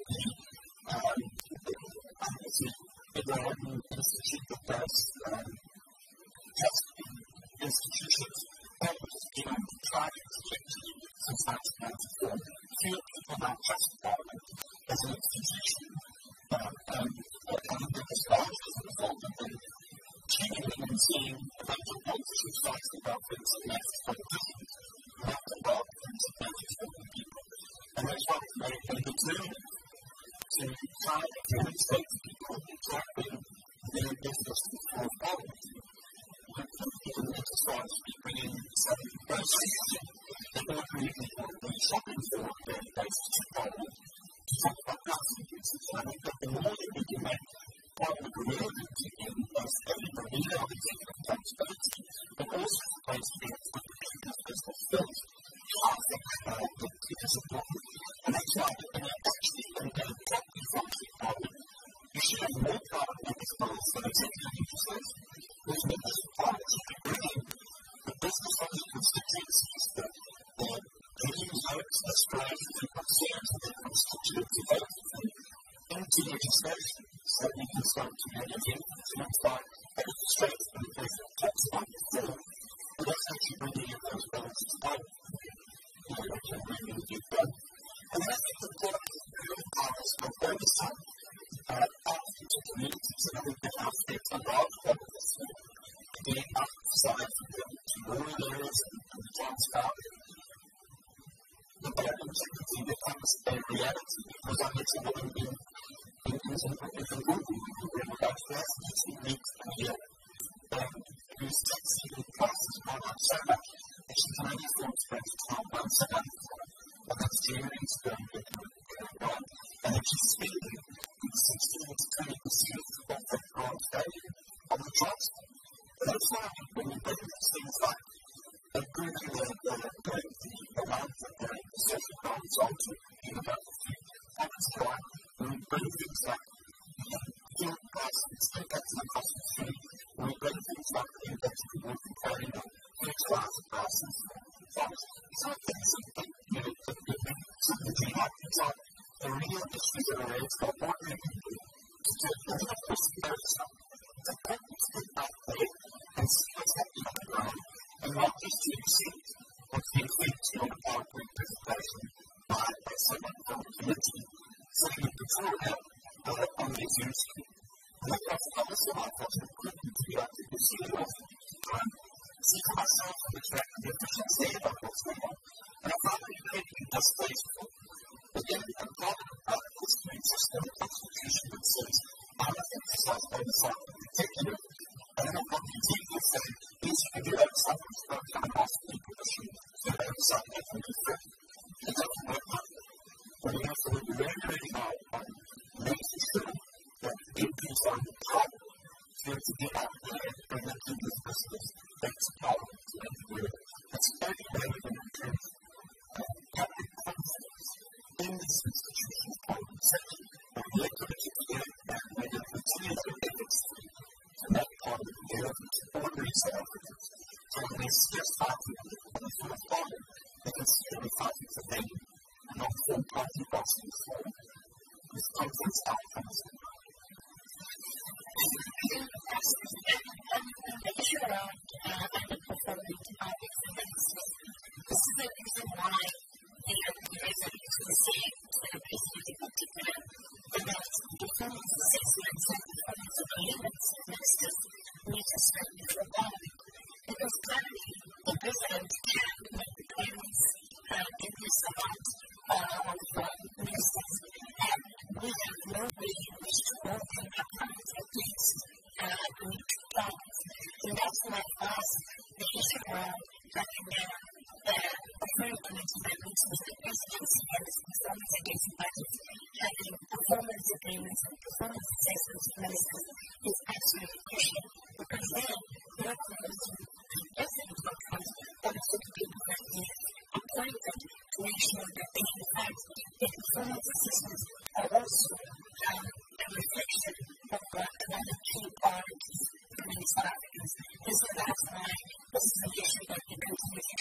the Iran Institute that does testing institutions, that has been trying to get to since 1994. Fewer people now trust Parliament as an institution, and the response as a result of them tuning in and seeing electoral politicians fighting about things that left politicians, not about things that matter for the people. And that's why they determined to try to demonstrate to people exactly their business before Parliament. People need to start to bring in some groceries that ordinary people would be shopping for on a daily basis to Parliament to talk about housing uses. And I think that the more that we can make Parliament relevant to most everybody, our executive accountability, but also the place to be able to put people's business first. I think that is important. And that's why when you actually engage properly functioning Parliament, you should have more Parliament members than executive legislation, which means that Parliament should be bringing the business of the constituencies, the views, hopes, aspirations, and concerns of their constituency voters into legislation so that we can start to manage influence by demonstrating the place that talks about before, but also actually bringing in those votes to Parliament. And then I think the point of the real powers of oversight to communities, and I think that our states are large part of this, being outside to rural areas and the town scout, the Parliament secretary becomes a reality because I met a woman in the movie where about last 18 weeks a year whose taxi prices have gone up so much that she can only afford to spend 12 months a month. And that's January, spring, and then she's spending 16 to 20% of that grant value on the transport. And that's why when you bring these things like improving the amount of the social grants onto university, that's why when we bring things like fuel prices, impacts on the cost of food, when we bring things like the impacts of the working carrying on fertilizer prices, some things that something like things like the real issues that are raised by ordinary people to do it. And of course, there is some important to get out there and see what's happening on the ground, and not just to accept what's being said to on a PowerPoint presentation by someone from the committee, saying that beforehand, on these issues. And I think also I thought it important to be able to see it all see for myself and the fact that there's nothing to say about what's going on. And I thought that you could be distasteful. But then I'm talking about a history system, a constitution that says, I'm going to emphasize oversight in particular. And then I'm going to take this and these you can do oversight from scratch and ask people to shoot so oversight can be free. It doesn't work like that. But we have to work very, very hard on making sure that MPs are empowered to get out there and then do this business that's Parliament and where it's very relevant in terms of public confidence in these institutions, Parliament section, and we're committed to it, and we're going to continue to efforts to make Parliament relevant to ordinary South Africans. So when they see us fighting for the full Parliament, they can see that we're fighting for them, and not for party bosses for this conference outcomes. The issue around underperforming topics and businesses, this is the reason why the executives were saying that a business in particular, and that performance assessments and performance of the units and ministers need to strengthen for Parliament. Because currently, the president can make the claims in this amount of ministers, and we have no way in which to hold them accountable at least. And that's why for us, the issue around tracking down the very committee that meets with the presidency and its performance against budgets, having performance agreements and performance assessments for ministers is absolutely crucial. Because then, we're going to get the outcomes that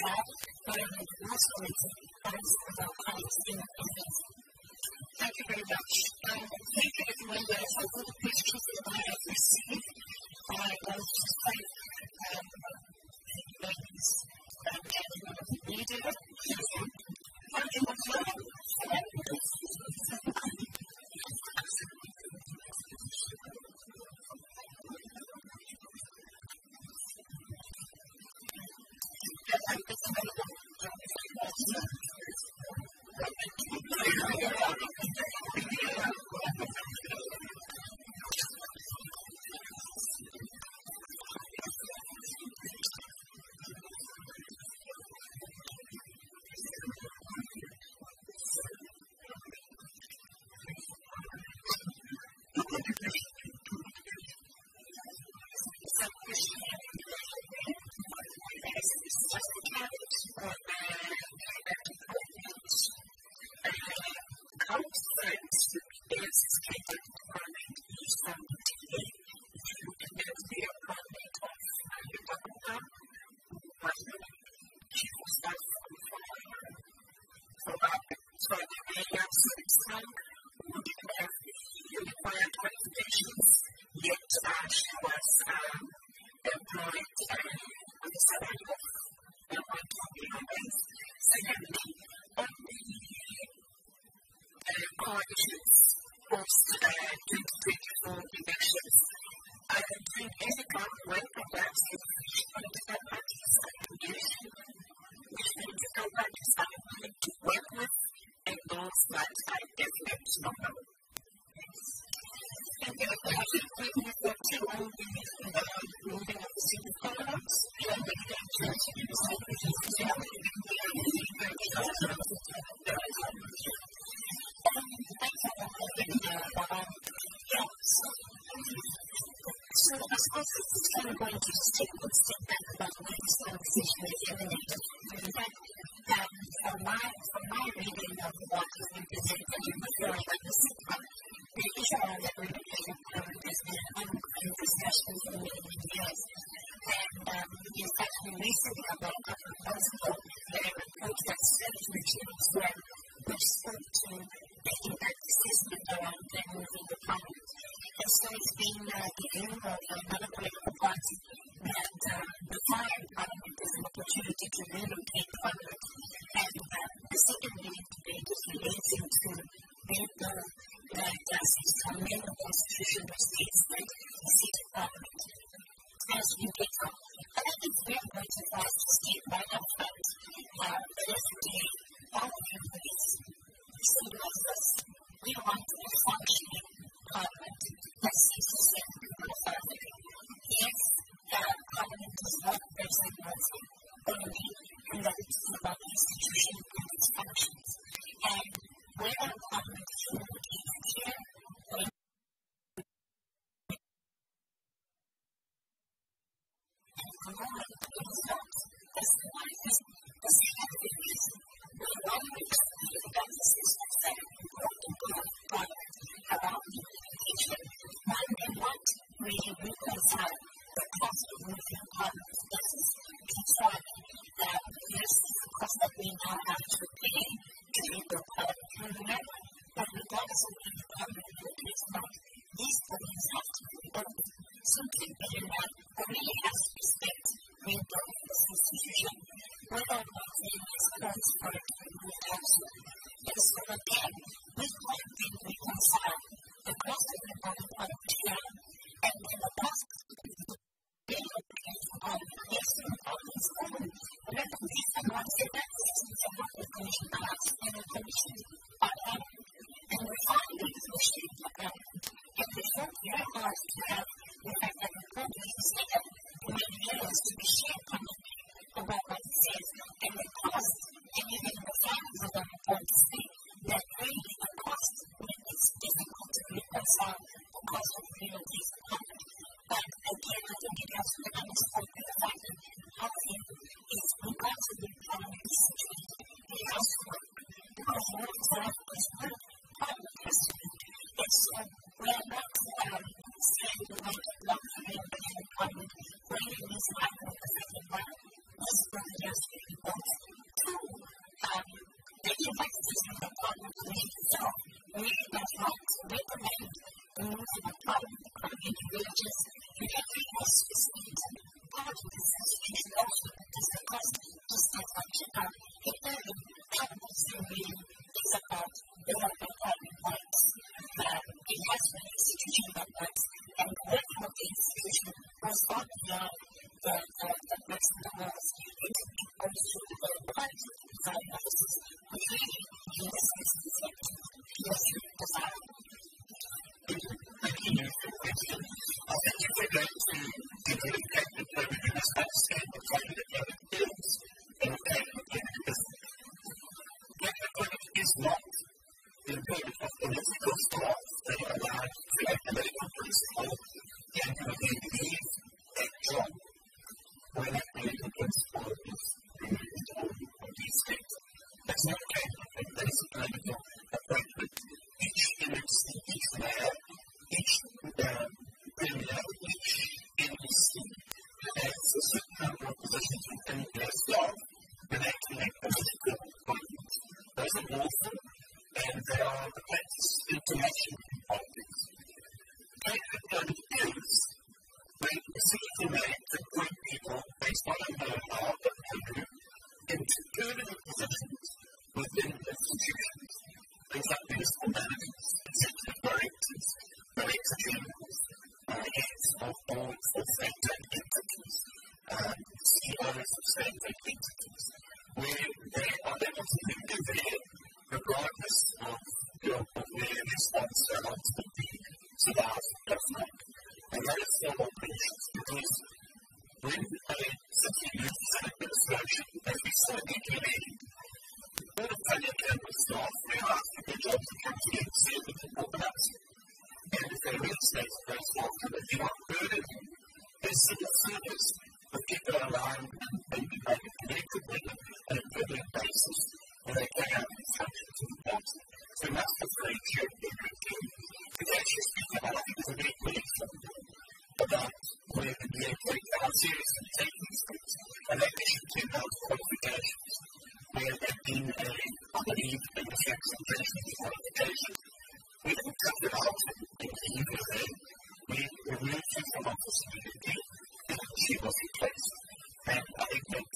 that, but also thanks for the comments in the comments. Thank you very much. Thank you everyone for the questions that I have received. I want to thank ladies and gentlemen of the media. Thank you as well. yes, but two, they invite us to the problem of itself. We that's right. We recommend removing the problem of the chronic villages and every specific part of the system is also just because just as much about if there is problems in reading is about developing problem rights. It has been a situation that works and working with the institution was not beyond the rest of the world. It goes through the quality design analysis, which really in this instance is design. Thank you for the question. I think if we're going to give an impact that we must understand the kind of economic bills and the kind of because economic is not the employment of political staff that are allowed to have political principle and to leave that job when that political principle is removed or de-state. That's not the kind of thing. That is a political appointment. Each university, each mayor, each premier, each NEC has a certain number of positions within their staff when they can make political appointments. Those are lawful and they are the practice information in politics. The kind of economic is when decisions are made to appoint people based on a know-how that they do into permanent positions within institutions. Things like municipal managers, executive directors, director generals, heads of boards of state-owned entities, CEOs of state-owned entities, where they are able to live there regardless of their response to ultimately survive government. And that is their operations because when a city uses an administration, as we saw in the all of public campus staff realize that their jobs are coming in to serve the people about it. And if they reinstate those staff, they do not burden them. There's civil service with people aligned and be made connected with them on a permanent basis where they carry out these functions in the party. So we must differentiate their routine. Because actually speaking about, I think there's a very good example about where the DOJ how serious they take these things. And they issued 2 months qualifications. Where there have been I believe, misrepresentation of qualifications. We didn't cut it out in the UVA. We removed her from office immediately and she was replaced. And I think that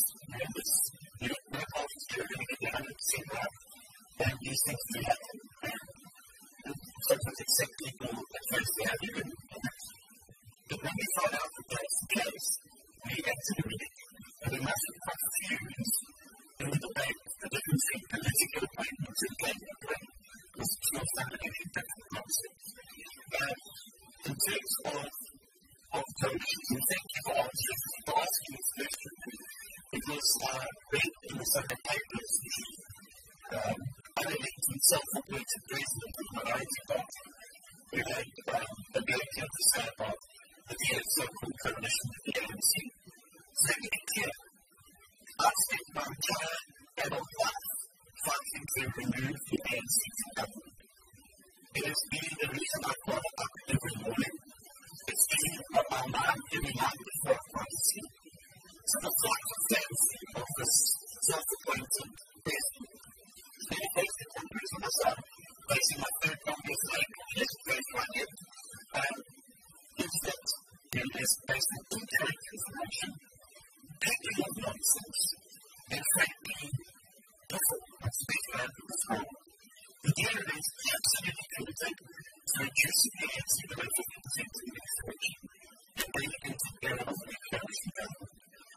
no parties are going to get 100% right. And these things do happen. And sometimes accept people at first value. But when we find out that that's the case, we acted immediately. And we must have quite a few in the debate, the difference in political appointments and cabinet appointments was still fundamentally different concepts. In terms of coalitions, and thank you for asking this question. It was read in the Sunday papers, the unelected self-appointed president of the minority party, who had a great deal to say about the so-called coalition with the ANC. So let me be clear. I've spent my entire adult life fighting to remove the ANC from government. It has been the reason I got up every morning. It's been on my mind every night before I go to sleep. So the flight of fancy of this self-appointed president, many basic countries on the side, facing my third Congress like yesterday right here, is that there is based on incorrect information, plenty of nonsense, and frankly, I'm speaking out of this world. The data is absolutely critical to reducing the ANC below 50% in the next election and bringing into the era of the coalition government.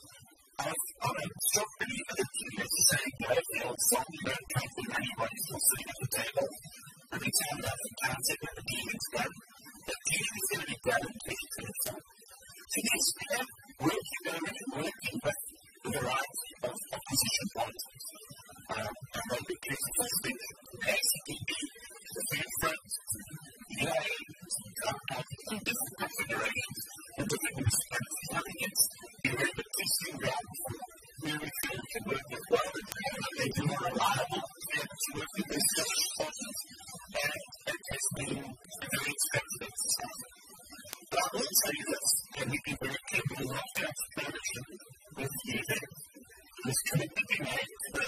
I'm a strong believer that you have to say, the old song, you don't come from anybody still sitting at the table, and we tell that the concept of the dealing's done, that dealing is going to be done in 2024. So yes, we have working with a variety of opposition politics. And they would choose the first thing, the ACDP, the Food Front, the UAE, and different configurations and different municipalities. I think it's a very good testing ground for where we feel we can work with well and they're more reliable to be able to work with those social partners. And it has been a very expensive exercise. But I will say this, and we've been very careful not to have coalition with the event. this commitment being made to the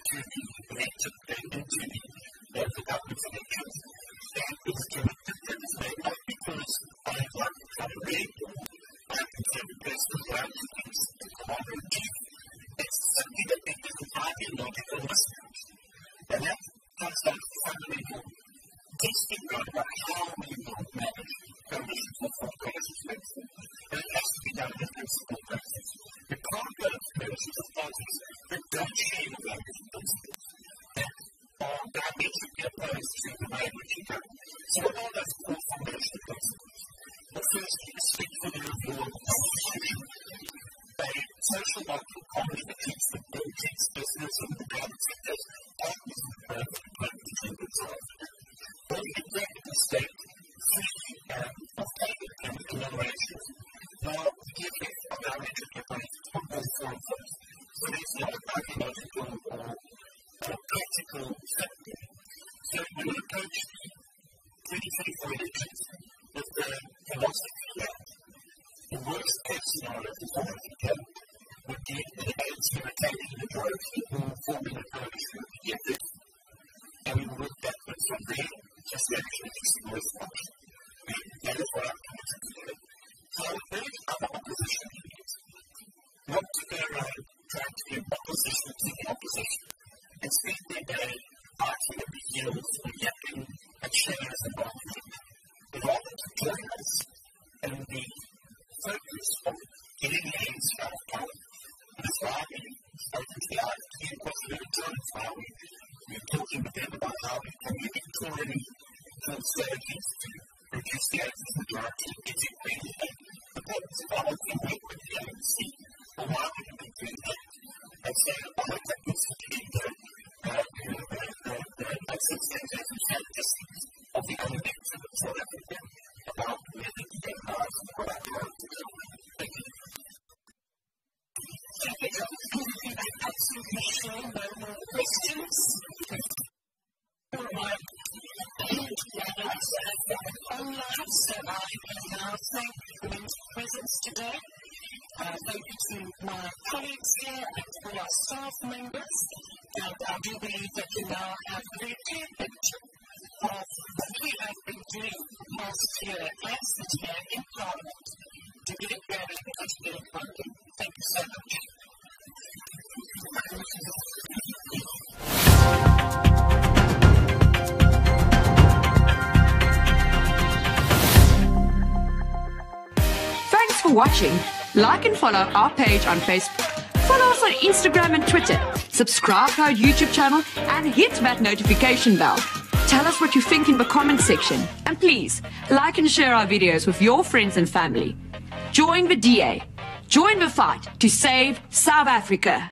elected into the local government elections. That is a commitment that is made not because I like to try to read or I consider the personal rights against the commander in chief. It's something that they can find in logical listeners. And that comes down to fundamental testing about how we will manage coalitions or foreign coalitions. And it has to be done in a principled process. You can't go to coalitions of parties that don't share your values and principles, that are diametrically opposed to the way in which you go. So what are those core foundational principles? The first is speak for the review of the Constitution, a social market economy that keeps the politics, business, and the private sectors partners in the private themselves. When the executive state free of payment and remuneration, now the effect of diametrically opposed on both sides. So there's not a ideological or practical factor. So when we approach the 2024 elections with the philosophy that the worst case scenario for South Africa would be the ANC retaining the majority or forming a coalition with the EFF. And we will work backwards from there, just actually fixing the worst option. And that is what I'm committed to do. So I would urge other opposition leaders not to go around trying to be opposition to the opposition and spend their day fighting at the heels or yapping at shares and marketing. But rather to join us in the focus of getting the ANC out of power. And that's why we've spoken to the IFP and President Jones, how we're talking with them about how we can use Victorian strategies to reduce the ANC's majority and get it really the purpose of our working with the ANC. Well, why would we be doing that? And so I hope that puts the access centers and statistics of the other members of South Africa about where they can get lives and what our lives to go. Thank you. Thank you, John. I'm absolutely sure no more questions. All right. And online, so I can now thank the men's presence today. Thank you to my colleagues here and all our staff members. And I do believe that you now have a very clear picture of what we have been doing last year as the chair in Parliament to get it going and to get it working. Thank you so much. Thanks for watching. Like and follow our page on Facebook. Follow us on Instagram and Twitter. Subscribe to our YouTube channel and hit that notification bell. Tell us what you think in the comment section. And please, like and share our videos with your friends and family. Join the DA. Join the fight to save South Africa.